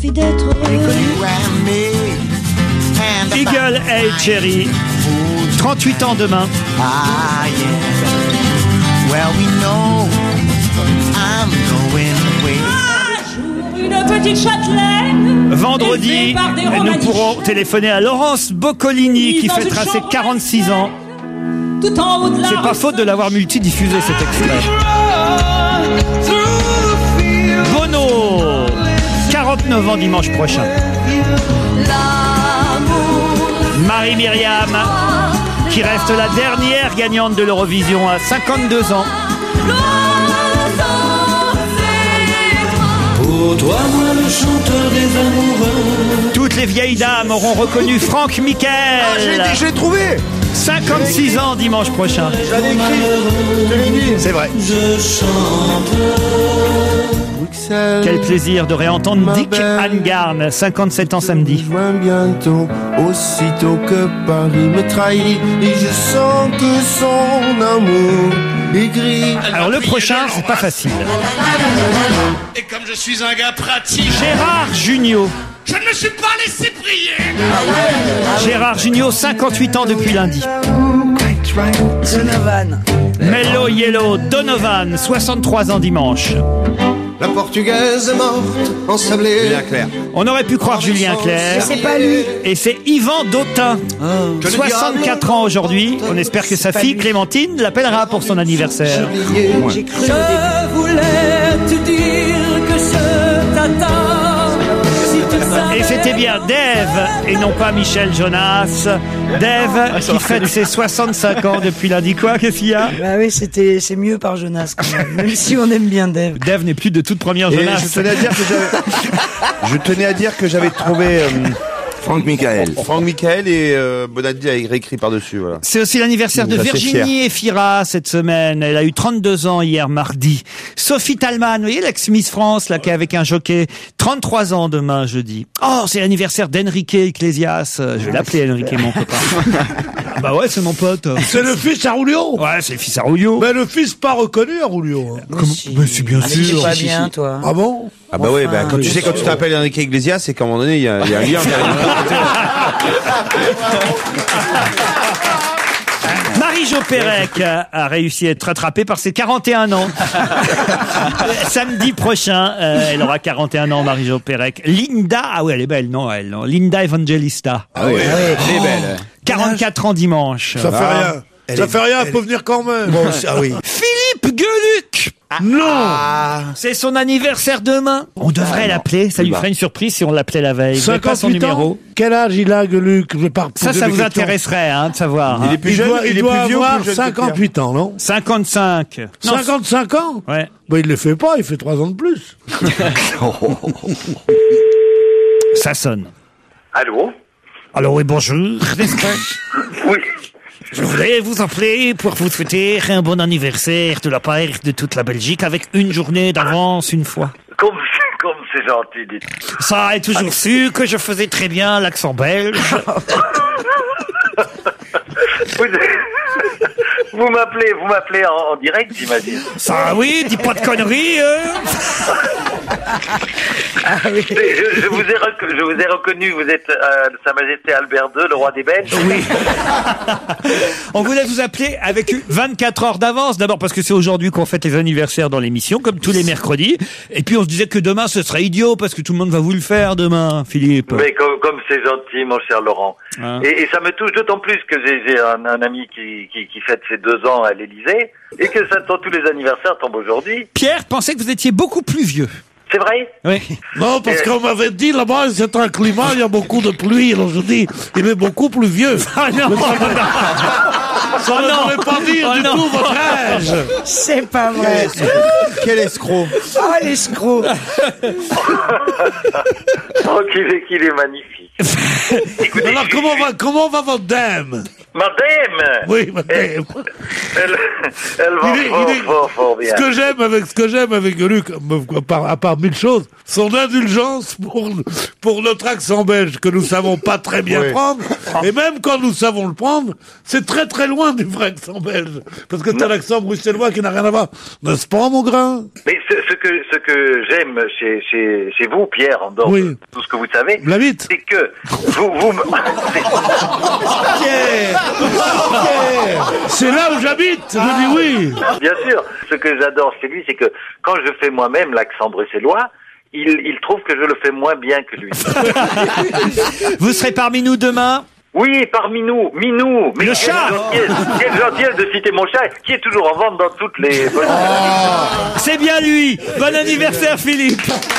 Eagle Eye Cherry, 38 ans demain. Ah, yeah. Well, we know I'm going away. Une petite châtelaine. Vendredi, nous pourrons téléphoner à Laurence Boccolini qui fêtera ses 46 ans. Tout en haut de la C'est pas faute de l'avoir multidiffusé cet extrait. Bono, 49 ans dimanche prochain. Marie-Myriam, qui reste la dernière gagnante de l'Eurovision à 52 ans. Pour toi, moi, le chanteur des amoureux. Toutes les vieilles dames auront reconnu Franck Michael. Ah, je l'ai trouvé. 56 ans dimanche prochain. J'avais écrit. C'est vrai. Je chante. Quel plaisir de réentendre Dick Angarn, 57 ans samedi. Bientôt, aussitôt que Paris me trahit, et je sens que son amour est gris. Alors le prochain, c'est pas facile. Et comme je suis un gars pratique, Gérard Jugnot. je ne me suis pas laissé prier. Gérard Jugnot, 58 ans depuis lundi. Donovan. Mello Yellow, Donovan, 63 ans dimanche. La portugaise est morte, ensablée. Julien Clerc. On aurait pu croire Julien Clerc. C'est pas lui. Et c'est Yvan Dautin, 64 ans aujourd'hui. On espère que sa fille Clémentine l'appellera pour son anniversaire. J'ai cru au Je voulais te dire que je t'attends. Si tu savais. Et c'était bien Dave et non pas Michel Jonas. Dave qui fête ses 65 ans depuis lundi. Quoi, qu'est-ce qu'il y a? Bah oui, c'est mieux par Jonas quand même si on aime bien Dave. Dave n'est plus de toute première Et Jonas. je tenais à dire que j'avais trouvé Franck Michael. Franck Michael et Bonaldi a réécrit par-dessus. Voilà. C'est aussi l'anniversaire de Je suis assez Virginie Efira cette semaine. Elle a eu 32 ans hier mardi. Sophie Talman, vous voyez l'ex-Miss France là qui est avec un jockey, 33 ans demain jeudi. Oh, c'est l'anniversaire d'Enrique Iglesias. Je vais l'appeler Enrique, mon copain. Bah ouais, c'est mon pote. C'est le fils à Rulio. Ouais, c'est le fils à Rulio. Mais le fils pas reconnu à Rulio. Mais c'est bien C'est sûr. pas bien, toi. Ah bon? Ah bah ouais, bah, quand tu sais quand tu t'appelles Enrique Iglesias, c'est qu'à un moment donné il y a un lien. Marie-Jo Pérec a réussi à être rattrapée par ses 41 ans. Samedi prochain, elle aura 41 ans, Marie-Jo Pérec. Linda, ah oui, elle est belle, non, elle, non. Linda Evangelista. Ah ouais, elle est belle. 44 ans dimanche. Ça fait rien. Ça fait rien, elle peut venir quand même. Bon, ah oui. Philippe Gueluc. Non. C'est son anniversaire demain. On devrait l'appeler. Ça lui ferait une surprise si on l'appelait la veille. Vous avez pas son 58 ans. numéro. Quel âge il a, Gueluc? Ça vous intéresserait, hein, de savoir. Il est plus jeune, il est doit plus vieux ou avoir plus jeune que 58 ans, non? 55. Non, 55 ans? ouais. Bah, il le fait pas, il fait 3 ans de plus. Ça sonne. Allô? Alors oui, bonjour. Oui. Je voulais vous appeler pour vous souhaiter un bon anniversaire de la part de toute la Belgique avec une journée d'avance une fois. Comme c'est gentil, dites. Ça a toujours su que je faisais très bien l'accent belge. Vous m'appelez en direct, j'imagine. Ça oui, dis pas de conneries. Je vous ai reconnu, vous êtes Sa Majesté Albert II, le roi des Belges. Oui. On voulait vous appeler avec 24 heures d'avance. D'abord parce que c'est aujourd'hui qu'on fête les anniversaires dans l'émission, comme tous les mercredis. Et puis on se disait que demain ce serait idiot parce que tout le monde va vous le faire demain, Philippe. Mais comme c'est gentil, mon cher Laurent. Hein. Et ça me touche d'autant plus que j'ai un ami qui fête ses 2 ans à l'Élysée et que tous les anniversaires tombent aujourd'hui. Pierre pensait que vous étiez beaucoup plus vieux. C'est vrai? Oui. Non, parce qu'on m'avait dit là-bas, c'est un climat, il y a beaucoup de pluie. Alors je dis, il est beaucoup plus vieux. Ah non. Ça ne voulait pas dire du tout votre âge. C'est pas vrai. Quel escroc. Oh, l'escroc. Oh, qu'il est magnifique. Écoutez, alors comment va votre dame? Madame. Oui, madame. Elle va fort bien. Ce que j'aime avec Luc, à part mille choses, son indulgence pour notre accent belge que nous savons pas très bien prendre. Et même quand nous savons le prendre, c'est très très loin du vrai accent belge. Parce que t'as l'accent bruxellois qui n'a rien à voir. N'est-ce pas, mon grain? Mais ce que j'aime chez vous, Pierre, en dehors de tout ce que vous savez, c'est que vous Pierre, c'est là où j'habite, je dis oui. Bien sûr. Ce que j'adore chez lui, c'est que quand je fais moi-même l'accent bruxellois, il trouve que je le fais moins bien que lui. Vous serez parmi nous demain? Oui, parmi nous, Minou. Mais le chat. Quelle gentillesse de citer mon chat, qui est toujours en vente dans toutes les... C'est bien lui. Bon anniversaire, Philippe.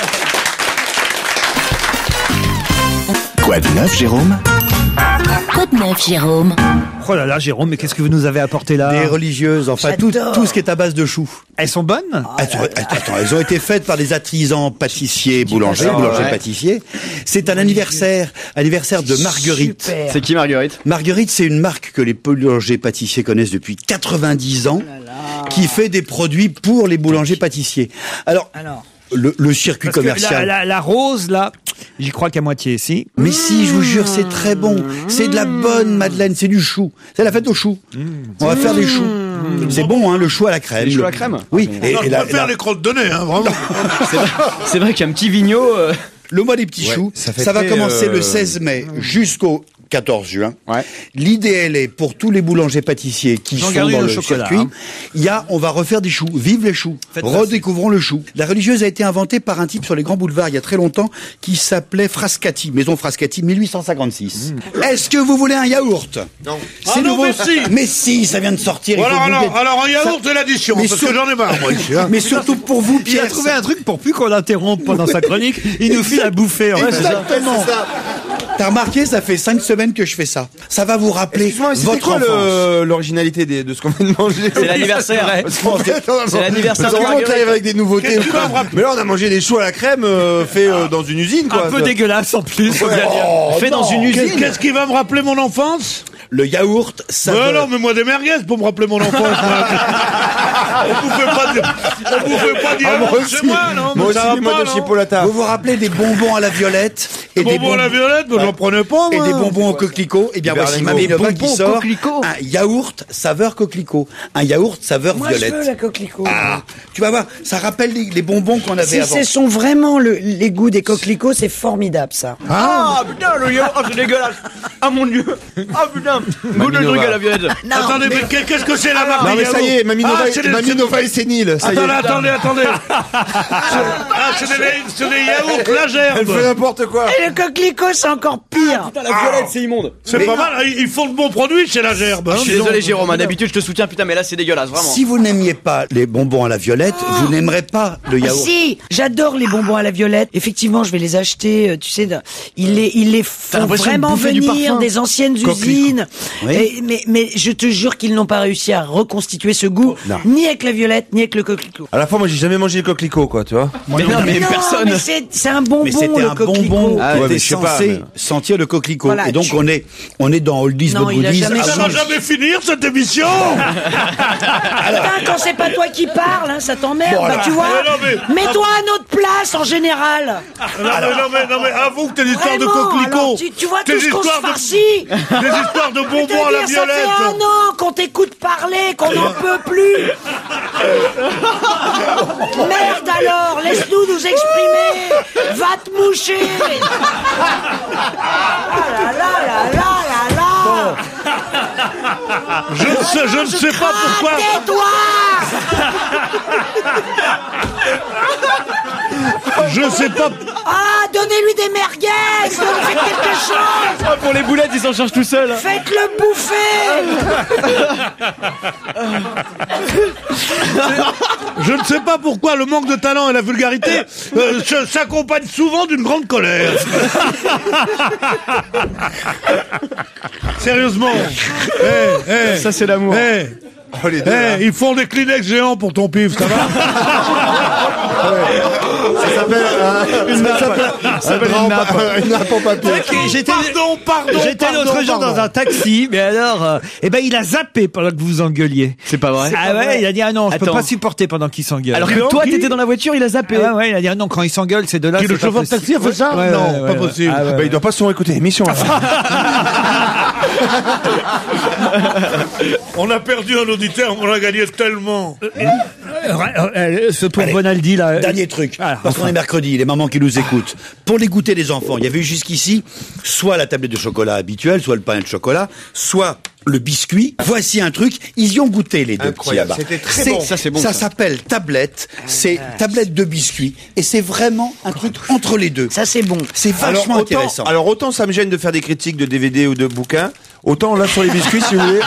Quoi de neuf, Jérôme? Quoi de neuf, Jérôme? Oh là là, Jérôme, mais qu'est-ce que vous nous avez apporté là? Des religieuses, enfin tout ce qui est à base de choux. Elles sont bonnes? Attends, elles ont été faites par des artisans pâtissiers, boulangers pâtissiers. C'est un anniversaire de Marguerite. Super. C'est qui Marguerite? Marguerite, c'est une marque que les boulangers pâtissiers connaissent depuis 90 ans, qui fait des produits pour les boulangers pâtissiers. Alors le circuit commercial. La rose, là, j'y crois qu'à moitié ici. Mais si, je vous jure, c'est très bon. C'est de la bonne madeleine, c'est du chou. C'est la fête aux choux. On va faire des choux. C'est bon, hein, le chou à la crème. Les choux à la crème? Oui. On va faire les crottes de nez, hein, vraiment. C'est vrai qu'il y a un petit vignot. Le mois des petits choux, ça va commencer le 16 mai jusqu'au 14 juin. L'idée, elle est pour tous les boulangers pâtissiers qui sont dans le circuit. On va refaire des choux. Vive les choux. Redécouvrons le chou. La religieuse a été inventée par un type sur les grands boulevards il y a très longtemps qui s'appelait Frascati. Maison Frascati, 1856. Est-ce que vous voulez un yaourt? Non. C'est nouveau. Mais si, ça vient de sortir. Alors un yaourt et l'addition, parce que j'en ai marre, moi, ici. Mais surtout pour vous, Pierre. Il a trouvé un truc pour plus qu'on l'interrompe pendant sa chronique. Il nous file à bouffer. Exactement. T'as remarqué, ça fait 5 semaines que je fais ça. Ça va vous rappeler votre enfance. L'originalité de ce qu'on vient de manger? C'est l'anniversaire. C'est l'anniversaire de Marguerite. Avec des nouveautés. Mais là, on a mangé des choux à la crème fait dans une usine, quoi. Un peu dégueulasse en plus. Fait dans une usine. Qu'est-ce qui va me rappeler mon enfance? Le yaourt, ça. Non, mais moi des merguez pour me rappeler mon enfance. On pouvait pas dire chez moi, non? Moi aussi, moi de chez Polata. Vous vous rappelez des bonbons à la violette? Des bonbons à la violette, mais j'en prenais pas, moi. Et des bonbons au coquelicot. Eh bien, voici Mamie Nova qui sort un yaourt saveur coquelicot. Un yaourt saveur violette. Moi, je veux la coquelicot. Ah, tu vas voir, ça rappelle les bonbons qu'on avait avant. Si ce sont vraiment les goûts des coquelicots, c'est formidable, ça. Ah, putain, le yaourt, c'est dégueulasse. Ah, mon Dieu. Ah, putain. Goût de truc à la violette. Attendez, mais qu'est-ce que c'est la marque? Non, mais ça y est, Mamie Nova est sénile. Attendez. C'est des yaourts la gerbe. Elle fait n'importe quoi. Et le coquelicot, c'est encore pire. Putain, la violette, c'est immonde. C'est pas mal, ils font de bons produits chez la gerbe. Je suis désolé, Jérôme, d'habitude je te soutiens, putain, mais là c'est dégueulasse, vraiment. Si vous n'aimiez pas les bonbons à la violette, vous n'aimerez pas le yaourt. Si, j'adore les bonbons à la violette. Effectivement, je vais les acheter, tu sais, ils les font vraiment venir des anciennes usines. Oui. Mais je te jure qu'ils n'ont pas réussi à reconstituer ce goût, ni avec la violette, ni avec le coquelicot. À la fois, moi j'ai jamais mangé le coquelicot, quoi, tu vois. Mais personne. Mais c'est un bonbon, mais c'était le un coquelicot. bonbon qui était censé sentir le coquelicot. Voilà, et donc on est dans Oldies but Goodies. Ça va jamais finir cette émission. Putain, quand c'est pas toi qui parles, hein, ça t'emmerde. Bah tu vois, mets-toi à notre place en général. Non mais avoue que t'es l'histoire de coquelicot. Tu vois tout ce qu'on se farcit. Des histoires de bonbons à la violette. Ça fait 1 an qu'on t'écoute parler, qu'on n'en peut plus. Merde alors, laisse-nous nous exprimer. Va te moucher. Ah là. Je ne sais pas pourquoi. Tais-toi. Je sais pas. Ah, donnez-lui des merguez. Faites quelque chose. Ah, pour les boulettes, ils s'en chargent tout seuls. Faites-le bouffer. Je ne sais pas pourquoi le manque de talent et la vulgarité s'accompagnent souvent d'une grande colère. Sérieusement. Ça c'est l'amour. Ils font des Kleenex géants pour ton pif, ça va? Ça s'appelle une nappe en papier. J'étais l'autre jour dans un taxi, mais alors, il a zappé pendant que vous vous engueuliez. C'est pas vrai? Ah ouais, il a dit ah non, je peux pas supporter pendant qu'il s'engueule. Alors que toi, t'étais dans la voiture, il a zappé. Ah ouais, il a dit ah non, quand il s'engueule, c'est de là. Le chauffeur de taxi a fait ça? Non, pas possible. Il doit pas se écouter l'émission. On a perdu un auditeur, on a gagné tellement. Ce pour Bonaldi là. Dernier truc, parce qu'on est mercredi, les mamans qui nous écoutent. Pour les goûters des enfants, il y avait eu jusqu'ici soit la tablette de chocolat habituelle, soit le pain de chocolat, soit le biscuit. Voici un truc, ils y ont goûté les deux petits là-bas. C'était très bon. Ça c'est bon. Ça s'appelle tablette, c'est tablette de biscuit et c'est vraiment un truc entre les deux. Ça c'est bon. C'est vachement intéressant. Alors autant ça me gêne de faire des critiques de DVD ou de bouquins, autant là sur les biscuits si vous voulez.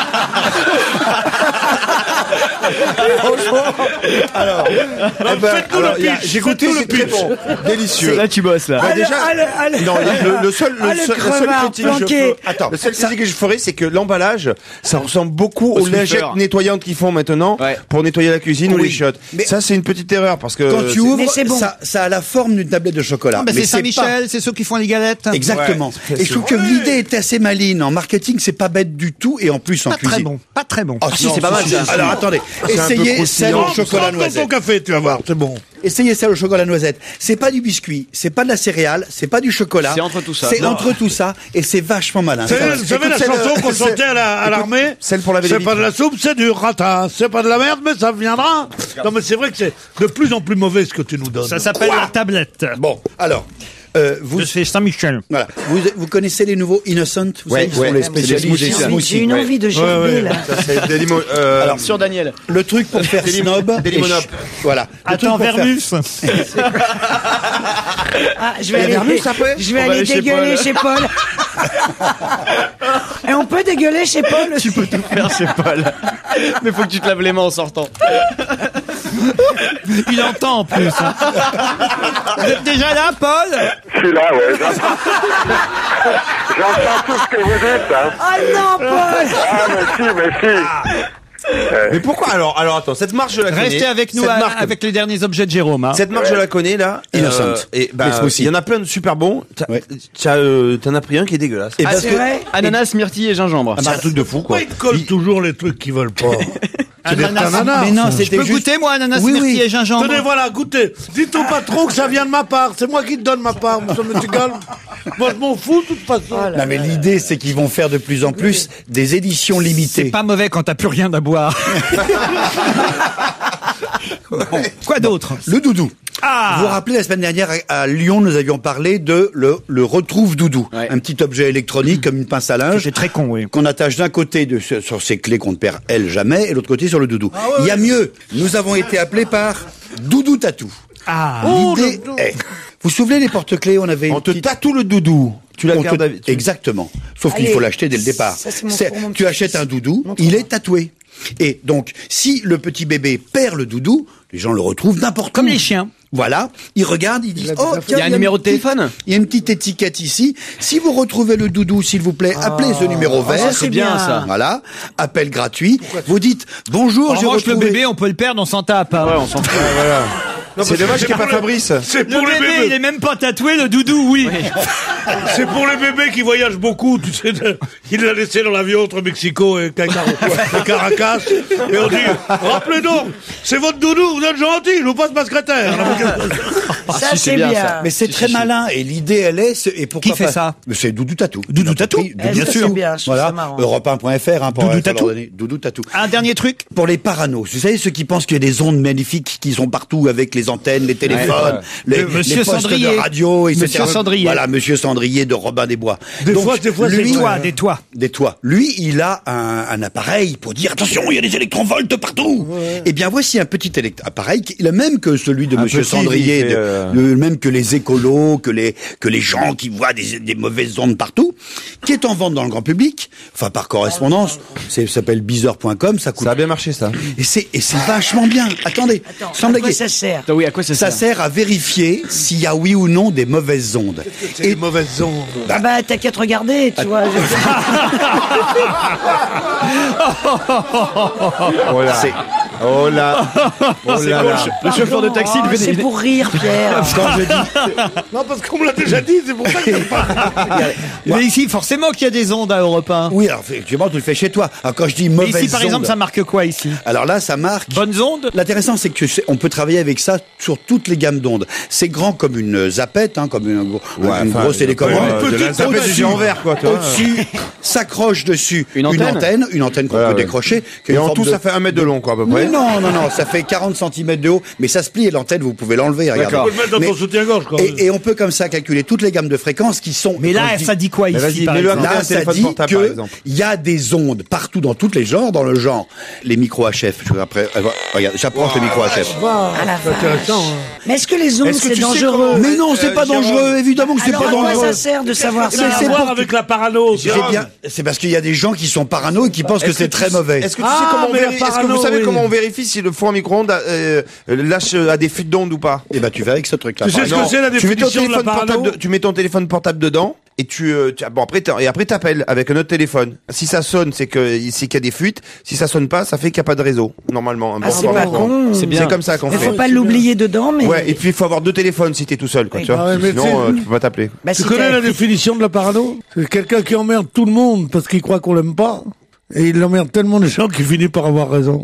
Franchement, alors, j'ai goûté, c'est très bon, délicieux. Là tu bosses là. Déjà, non, le seul critique que je ferais, c'est que l'emballage, ça ressemble beaucoup aux lingettes nettoyantes qu'ils font maintenant pour nettoyer la cuisine ou les chiottes. Mais ça, c'est une petite erreur parce que quand tu ouvres, ça a la forme d'une tablette de chocolat. Mais c'est Saint-Michel, c'est ceux qui font les galettes. Exactement. Et je trouve que l'idée était assez maligne. En marketing, c'est pas bête du tout et en plus en cuisine. Pas très bon. Ah si, c'est pas mal ça. Alors attendez, essayez celle au chocolat noisette. Ton café, tu vas voir, c'est bon. Essayez celle au chocolat noisette. C'est pas du biscuit, c'est pas de la céréale, c'est pas du chocolat. C'est entre tout ça. C'est entre tout ça et c'est vachement malin. Vous savez la chanson qu'on chantait à l'armée? Celle pour laver les C'est pas de la soupe, c'est du ratin. C'est pas de la merde, mais ça viendra. Non mais c'est vrai que c'est de plus en plus mauvais ce que tu nous donnes. Ça s'appelle la tablette. Bon, alors. Je fais Saint-Michel. Voilà. Vous connaissez les nouveaux Innocent? Vous savez, qui sont les spécialistes des smoothies. J'ai une envie de gerber là. Alors sur Daniel. Le truc pour faire snob. Des limonopes. Voilà. Attends, Vermus. Je vais aller dégueuler chez Paul. Et on peut dégueuler chez Paul aussi. Tu peux tout faire chez Paul. Mais faut que tu te laves les mains en sortant. Il entend en plus. Hein. Vous êtes déjà là, Paul? Je suis là, ouais. J'entends tout ce que vous dites. Hein. Ah non, Paul! Ah, mais si. Mais pourquoi alors attends, cette marche je la connais. Restez avec nous avec les derniers objets de Jérôme. Hein. Cette marche je la connais là. Innocent. Et il y en a plein de super bons. T'en as pris un qui est dégueulasse. Et c'est vrai. Ananas, myrtille et gingembre. C'est un truc de fou quoi. Pourquoi ils collent toujours les trucs qu'ils veulent pas? Ananas. Mais non, c'était Je peux goûter moi ananas, myrtille et gingembre. Tenez, voilà, goûtez. Dites au patron que ça vient de ma part. C'est moi qui te donne ma part, monsieur Metugal. Moi, je m'en fous de toute façon. Non, mais l'idée, c'est qu'ils vont faire de plus en plus des éditions limitées. C'est pas mauvais quand t'as plus rien à boire. Bon, quoi d'autre? Le doudou. Vous vous rappelez, la semaine dernière, à Lyon, nous avions parlé de le retrouve doudou. Ouais. Un petit objet électronique comme une pince à linge. C'est très con, oui. Qu'on attache d'un côté sur ses clés qu'on ne perd, elle, jamais, et l'autre côté sur le doudou. Il y a mieux. Nous avons été appelés par Doudou Tatou. L'idée est... Vous vous souvenez les porte-clés, on avait te tatoue le doudou. Tu la gardes Exactement. Sauf qu'il faut l'acheter dès le départ. Tu achètes un doudou, il est tatoué. Et donc, si le petit bébé perd le doudou, les gens le retrouvent n'importe où. Comme les chiens. Voilà, ils regardent, ils disent il y a un numéro de téléphone. Il y a une petite étiquette ici. Si vous retrouvez le doudou, s'il vous plaît, appelez ce numéro vert. C'est bien ça. Voilà, appel gratuit. Vous dites bonjour, j'ai retrouvé le bébé, on peut le perdre, on s'en tape. Ouais, on s'en fout. Voilà. C'est dommage qu'il n'y ait pas Fabrice. C'est pour le bébé, il est même pas tatoué, le doudou, oui. C'est pour les bébés qui voyagent beaucoup, tu sais. Il l'a laissé dans l'avion entre Mexico et Caracas. Et on dit, rappelez donc, c'est votre doudou, vous êtes gentil, je vous passe ma secrétaire. Ça, c'est bien. Ça. Mais c'est très malin. Et l'idée, elle est, et pourquoi qui fait ça? C'est Doudou Tatou. Doudou Tatou. Bien sûr. Voilà. Europe1.fr, Doudou Tatou. Doudou Tatou. Un dernier truc. Pour les paranos. Vous savez, ceux qui pensent qu'il y a des ondes magnifiques qui sont partout avec les antennes, les téléphones, les postes de radio, etc. Monsieur Cendrier. Voilà, Monsieur Cendrier de Robin des Bois. Des fois, lui, des toits. Lui, il a un appareil pour dire attention, il y a des électronvolts partout. Ouais. Eh bien, voici un petit appareil, le même que celui de Monsieur Cendrier, le même que les écolos, que les gens qui voient des mauvaises ondes partout, qui est en vente dans le grand public, enfin par correspondance. Ça s'appelle Beezer.com. Ça a bien marché ça. Et c'est vachement bien. Attendez, à quoi ça sert? Oui, à quoi ça sert? Ça sert à vérifier s'il y a oui ou non des mauvaises ondes. C'est des mauvaises ondes. T'as qu'à te regarder, tu vois. Voilà. Oh là. Oh là là. Le chauffeur de taxi, il fait C'est pour rire, Pierre. Quand je dis... Non, parce qu'on me l'a déjà dit, c'est pour ça que Mais ici, forcément qu'il y a des ondes à Europe 1. Oui, alors effectivement, tu le fais chez toi. Alors quand je dis Mais mauvaise ici, par exemple, ça marque quoi ici? Alors là, ça marque... Bonnes ondes? L'intéressant, c'est que on peut travailler avec ça sur toutes les gammes d'ondes. C'est grand comme une zapette, hein, comme une grosse télécommande. petite zapette du géant vert, quoi, toi. Au-dessus, s'accroche dessus une antenne qu'on peut décrocher. Et en tout, ça fait 1 mètre de long, quoi, à peu près. Non, ça fait 40 cm de haut, mais ça se plie et l'antenne, vous pouvez l'enlever, regardez. On peut le mettre dans ton soutien-gorge, quoi. Et on peut comme ça calculer toutes les gammes de fréquences qui sont... Mais là, ça dit quoi ici, par exemple? Là, ça dit qu'il y a des ondes partout dans tous les genres, dans le genre les micro HF. Regarde, j'approche les micro HF. C'est intéressant. Mais est-ce que les ondes, c'est dangereux? Mais non, c'est pas dangereux, évidemment que c'est pas Alors, à quoi dangereux. ça sert de savoir ça? C'est voir avec la parano. C'est parce qu'il y a des gens qui sont parano et qui pensent que c'est très mauvais. Est-ce que vous savez comment on vérifie si le four à micro-ondes lâche à des fuites d'ondes ou pas? Eh ben, tu vas avec ce truc-là. Tu sais ce que c'est la définition de la parano? Tu mets ton téléphone portable dedans. Et après t'appelles avec un autre téléphone. Si ça sonne, c'est qu'il y a des fuites. Si ça sonne pas, ça fait qu'il n'y a pas de réseau. Normalement. C'est pas con. C'est comme ça qu'on fait. Il faut pas l'oublier dedans, mais. Ouais. Et puis il faut avoir 2 téléphones si t'es tout seul, quoi. Tu vois. Sinon, tu peux pas t'appeler. Tu connais la définition de la parano? C'est quelqu'un qui emmerde tout le monde parce qu'il croit qu'on l'aime pas. Et il emmerde tellement les gens qu'il finit par avoir raison.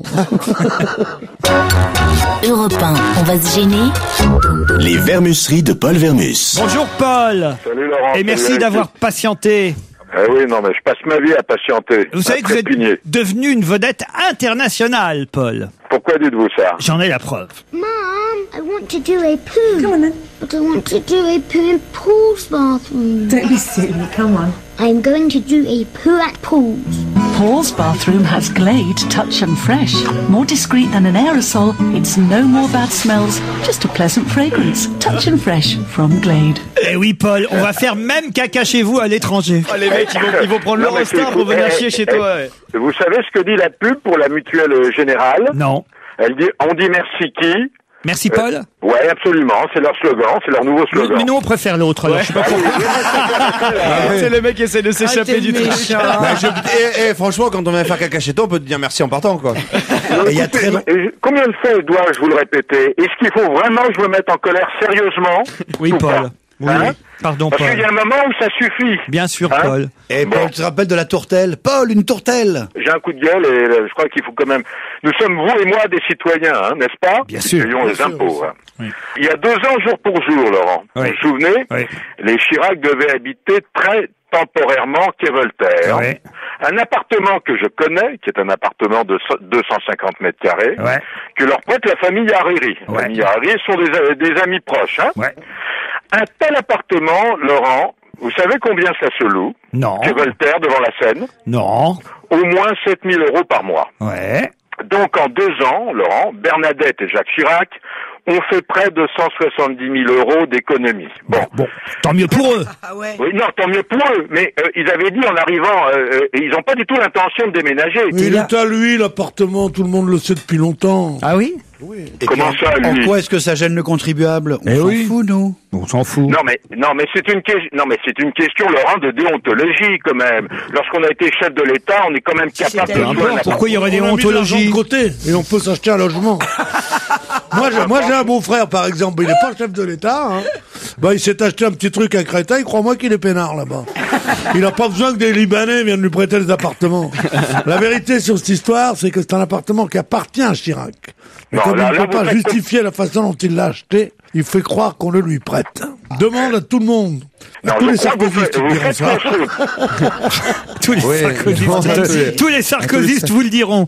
Europe 1, on va se gêner. Les vermusseries de Paul Vermus. Bonjour Paul. Salut Laurent. Et merci d'avoir patienté. Oui, non, mais je passe ma vie à patienter. Vous savez que vous êtes devenu une vedette internationale, Paul. Pourquoi dites-vous ça? J'en ai la preuve. Mom, I want to do a poo. Come on then. But I want to do a poo in Paul's bathroom. Don't be silly, come on. I'm going to do a poo at Paul's. Paul's bathroom has Glade Touch and Fresh. More discreet than an aerosol, it's no more bad smells, just a pleasant fragrance. Touch and Fresh from Glade. Eh oui, Paul, on va faire même caca chez vous à l'étranger. Ah, les mecs, ils vont prendre l'Eurostar pour venir chier chez toi. Vous savez ce que dit la pub pour la Mutuelle Générale? Non. Elle dit, on dit merci qui? Merci Paul. Ouais, absolument. C'est leur slogan, c'est leur nouveau slogan. Mais nous, on préfère l'autre. Alors, je sais pas pourquoi. C'est le mec qui essaie de s'échapper du truc. Franchement, quand on vient faire caca chez toi, on peut te dire merci en partant, quoi. Combien de fois dois-je vous le répéter? Est-ce qu'il faut vraiment que je me mette en colère sérieusement? Oui, Paul. Oui. Pardon, Paul. Parce qu'il y a un moment où ça suffit. Bien sûr, Paul. Et Paul, tu te rappelles de la tourtelle? Paul, une tourtelle! J'ai un coup de gueule et je crois qu'il faut quand même... Nous sommes, vous et moi, des citoyens, n'est-ce pas? Bien sûr. Nous payons les impôts. Oui. Il y a 2 ans, jour pour jour, Laurent. Oui. Vous vous souvenez? Oui. Les Chirac devaient habiter très temporairement quai Voltaire. Oui. Un appartement que je connais, qui est un appartement de 250 mètres carrés, que leur prête la famille Hariri. La famille Hariri sont des amis proches. Un tel appartement, Laurent, vous savez combien ça se loue? Non. Quai Voltaire, devant la Seine? Non. Au moins 7 000 € par mois. Ouais. Donc en 2 ans, Laurent, Bernadette et Jacques Chirac ont fait près de 170 000 € d'économies. Bon, tant mieux pour eux. Oui, non, tant mieux pour eux. Mais ils avaient dit en arrivant, ils n'ont pas du tout l'intention de déménager. Il est à lui, l'appartement, tout le monde le sait depuis longtemps. Ah oui? Oui. Comment ça, lui? En quoi est-ce que ça gêne le contribuable? On s'en fout, nous. On s'en fout. Non, mais c'est une question, Laurent, de déontologie, quand même. Lorsqu'on a été chef de l'État, on est quand même capable de... Pourquoi il y aurait déontologie? De côté, et on peut s'acheter un logement. Moi, j'ai un beau-frère, par exemple, il n'est pas chef de l'État, hein. Bah, il s'est acheté un petit truc à Créteil, crois-moi qu'il est peinard, là-bas. Il n'a pas besoin que des Libanais viennent lui prêter les appartements. La vérité sur cette histoire, c'est que c'est un appartement qui appartient à Chirac. Mais comme il ne peut pas justifier la façon dont il l'a acheté, il fait croire qu'on le lui prête. Demande à tout le monde. Tous les sarkozystes diront ça. Tous les sarkozystes vous le diront.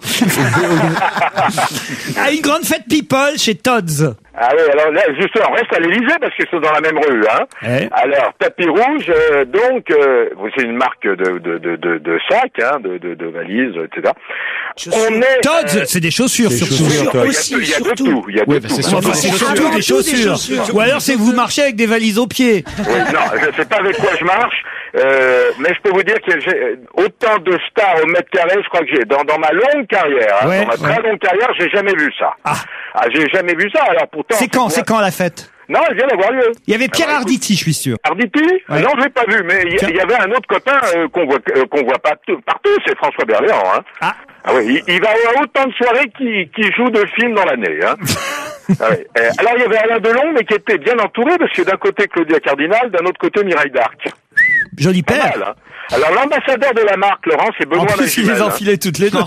Une grande fête people chez Tod's. Ah oui, alors là, justement, on reste à l'Élysée parce qu'ils sont dans la même rue, hein. Alors, tapis rouge, donc, c'est une marque de sacs, hein, de valises, etc. Tod's, c'est des chaussures, surtout. Il y a de tout. C'est surtout des chaussures. Ou alors c'est que vous marchez avec des valises aux pieds. Oui, non, je sais pas avec quoi je marche, mais je peux vous dire que j'ai autant de stars au mètre carré, je crois que j'ai, dans ma longue carrière, dans ma très longue carrière, j'ai jamais vu ça. J'ai jamais vu ça, alors pourtant... C'est quand la fête? Non, elle vient d'avoir lieu. Il y avait Pierre Arditi, je suis sûr. Arditi? Ouais. Non, je l'ai pas vu, mais il y avait un autre copain qu'on voit pas partout, c'est François Berléand. Hein. Ah oui, il va avoir autant de soirées qu'il joue de films dans l'année. Hein. Ah oui. Alors il y avait Alain Delon, mais qui était bien entouré, parce que d'un côté Claudia Cardinal, d'un autre côté Mireille d'Arc. Joli père. Mal, hein. Alors l'ambassadeur de la marque, Laurent, c'est Benoît En plus, il les enfilait toutes les deux.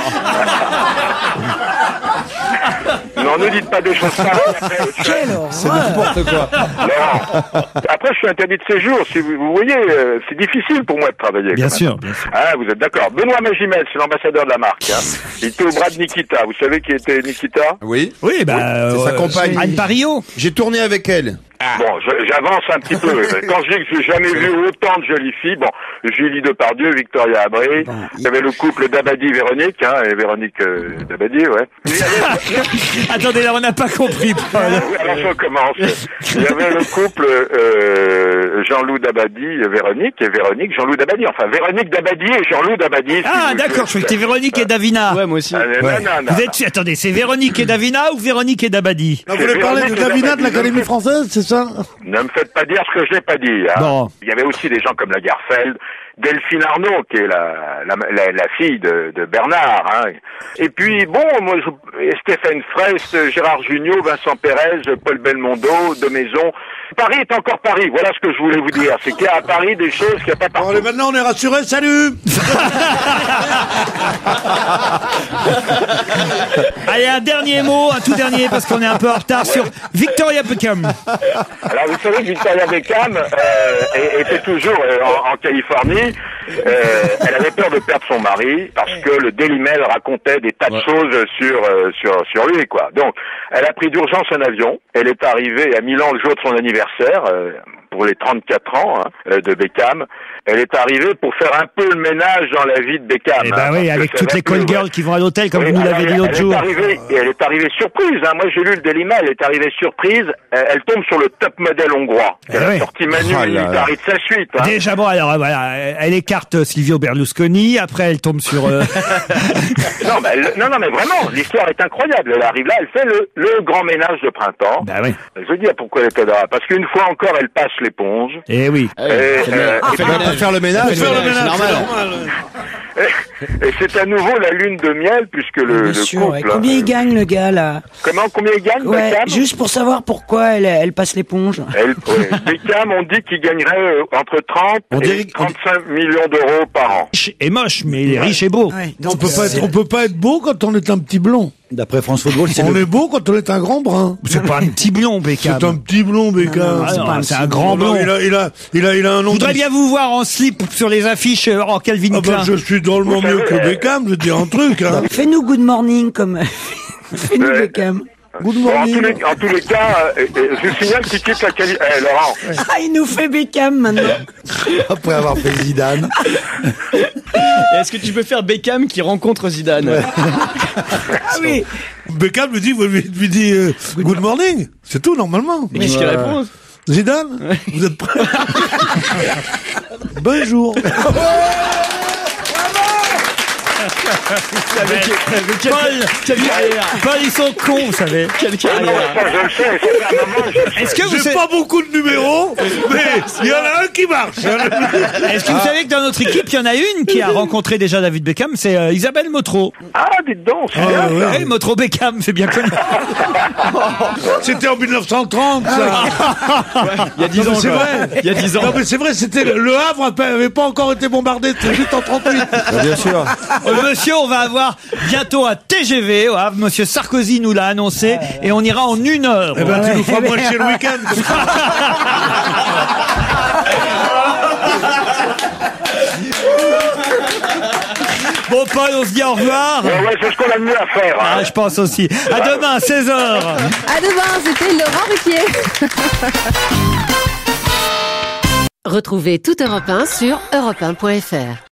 Non, ne dites pas des choses pareilles. C'est n'importe quoi. Non. Après, je suis interdit de séjour. Si vous voyez, c'est difficile pour moi de travailler. Bien sûr, bien sûr. Ah, vous êtes d'accord. Benoît Magimel, c'est l'ambassadeur de la marque. Hein. Il était au bras de Nikita. Vous savez qui était Nikita? Oui. Oui, c'est sa compagne. Anne Parillo. J'ai tourné avec elle. Bon, j'avance un petit peu. Quand je dis que j'ai jamais vu autant de jolies filles, bon, Julie Depardieu, Victoria Abré, il y avait le couple Dabadi-Véronique, hein, et Véronique Dabadi, ouais. Attendez, là, on n'a pas compris, Paul. Alors, je recommence. Il y avait le couple Jean-Loup Dabadi, Véronique, et Véronique, Jean-Loup Dabadi. Enfin, Véronique Dabadi et Jean-Loup Dabadi. Ah, d'accord, je croyais que c'était Véronique et Davina. Ouais, moi aussi. Non. Vous êtes... Attendez, c'est Véronique et Davina ou Véronique et Dabadi? Vous voulez parler de Davina de l'Académie française, c'est ça? Ne me faites pas dire ce que je n'ai pas dit. Hein. Bon. Il y avait aussi des gens comme Lagerfeld, Delphine Arnaud, qui est la fille de Bernard. Hein. Et puis, bon, moi, Stéphane Fraisse, Gérard Jugnot, Vincent Pérez, Paul Belmondo, De Maison. Paris est encore Paris. Voilà ce que je voulais vous dire. C'est qu'il y a à Paris des choses qu'il n'y a pas partout. Bon, allez, maintenant, on est rassurés. Salut. Allez, un dernier mot, un tout dernier, parce qu'on est un peu en retard, sur Victoria Beckham. Alors, vous savez que Victoria Beckham était toujours en Californie. Elle avait peur de perdre son mari parce que le Daily Mail racontait des tas de choses sur lui, quoi. Donc, elle a pris d'urgence un avion. Elle est arrivée à Milan le jour de son anniversaire. Pour les 34 ans de Beckham. Elle est arrivée pour faire un peu le ménage dans la vie de Beckham. Eh ben oui, avec toutes les call girls qui vont à l'hôtel, comme vous nous l'avez dit l'autre jour. Elle est arrivée surprise. Hein. Moi, j'ai lu le Daily Mail. Elle est arrivée surprise. Elle tombe sur le top modèle hongrois. Elle a sorti Manu Militari de sa suite. Hein. Déjà, bon, alors, voilà, elle écarte Silvio Berlusconi. Après, elle tombe sur... non, mais vraiment, l'histoire est incroyable. Elle arrive là, elle fait le grand ménage de printemps. Ben oui. Je veux dire pourquoi elle était là. Parce qu'une fois encore, elle passe l'éponge. Eh oui. Faire le ménage. C'est normal. Et c'est à nouveau la lune de miel, puisque le couple... Ouais. Combien il gagne, le gars, là? Combien il gagne, Beckham? Juste pour savoir pourquoi elle passe l'éponge. Beckham, on dit qu'il gagnerait entre 30 et 35 millions d'euros par an. Et moche, mais il est riche et beau. Ouais, On peut pas être beau quand on est un petit blond. D'après France Football, On est beau quand on est un grand brun. C'est pas un petit blond, Beckham. C'est un petit blond, Beckham. C'est un grand blond. Il a un nom. Je voudrais bien vous voir en slip sur les affiches en Calvin Klein. Je suis drôlement mieux que Beckham, je dis un truc. Hein. Fais-nous good morning comme... Fais-nous Beckham. Good morning. En tous les cas, je vous signale qu'il quitte la qualité. Laurent. Ah, il nous fait Beckham maintenant. Après avoir fait Zidane. Est-ce que tu peux faire Beckham qui rencontre Zidane? Ah oui. Beckham lui dit good morning. C'est tout, normalement. Et qu'est-ce qu'il répond? Zidane, vous êtes prêts? Bonjour. Paul, ils sont cons, vous savez. Quelle carrière. Je le sais, Est-ce que vous J'ai pas beaucoup de numéros, mais il y en a un qui marche. Est-ce que vous savez que dans notre équipe, il y en a une qui a rencontré déjà David Beckham, c'est Isabelle Motro. Ah, dites donc, c'est bien ça. Oui, Motro Beckham, c'est bien connu. C'était en 1930, ça. Il y a 10 ans. C'est vrai. Il y a 10 ans. Non, mais c'est vrai, c'était le Havre avait pas encore été bombardé, c'était juste en 38. Bien sûr. Monsieur, on va avoir bientôt un TGV au Havre. Monsieur Sarkozy nous l'a annoncé et on ira en 1 heure. Eh ben, tu nous feras moins chier le week-end. Bon, Paul, on se dit au revoir. Ouais, c'est ce qu'on a de mieux à faire. Hein. Ah, je pense aussi. À demain, 16h. À demain, c'était Laurent Ruquier. Retrouvez toute Europe 1 sur europe1.fr.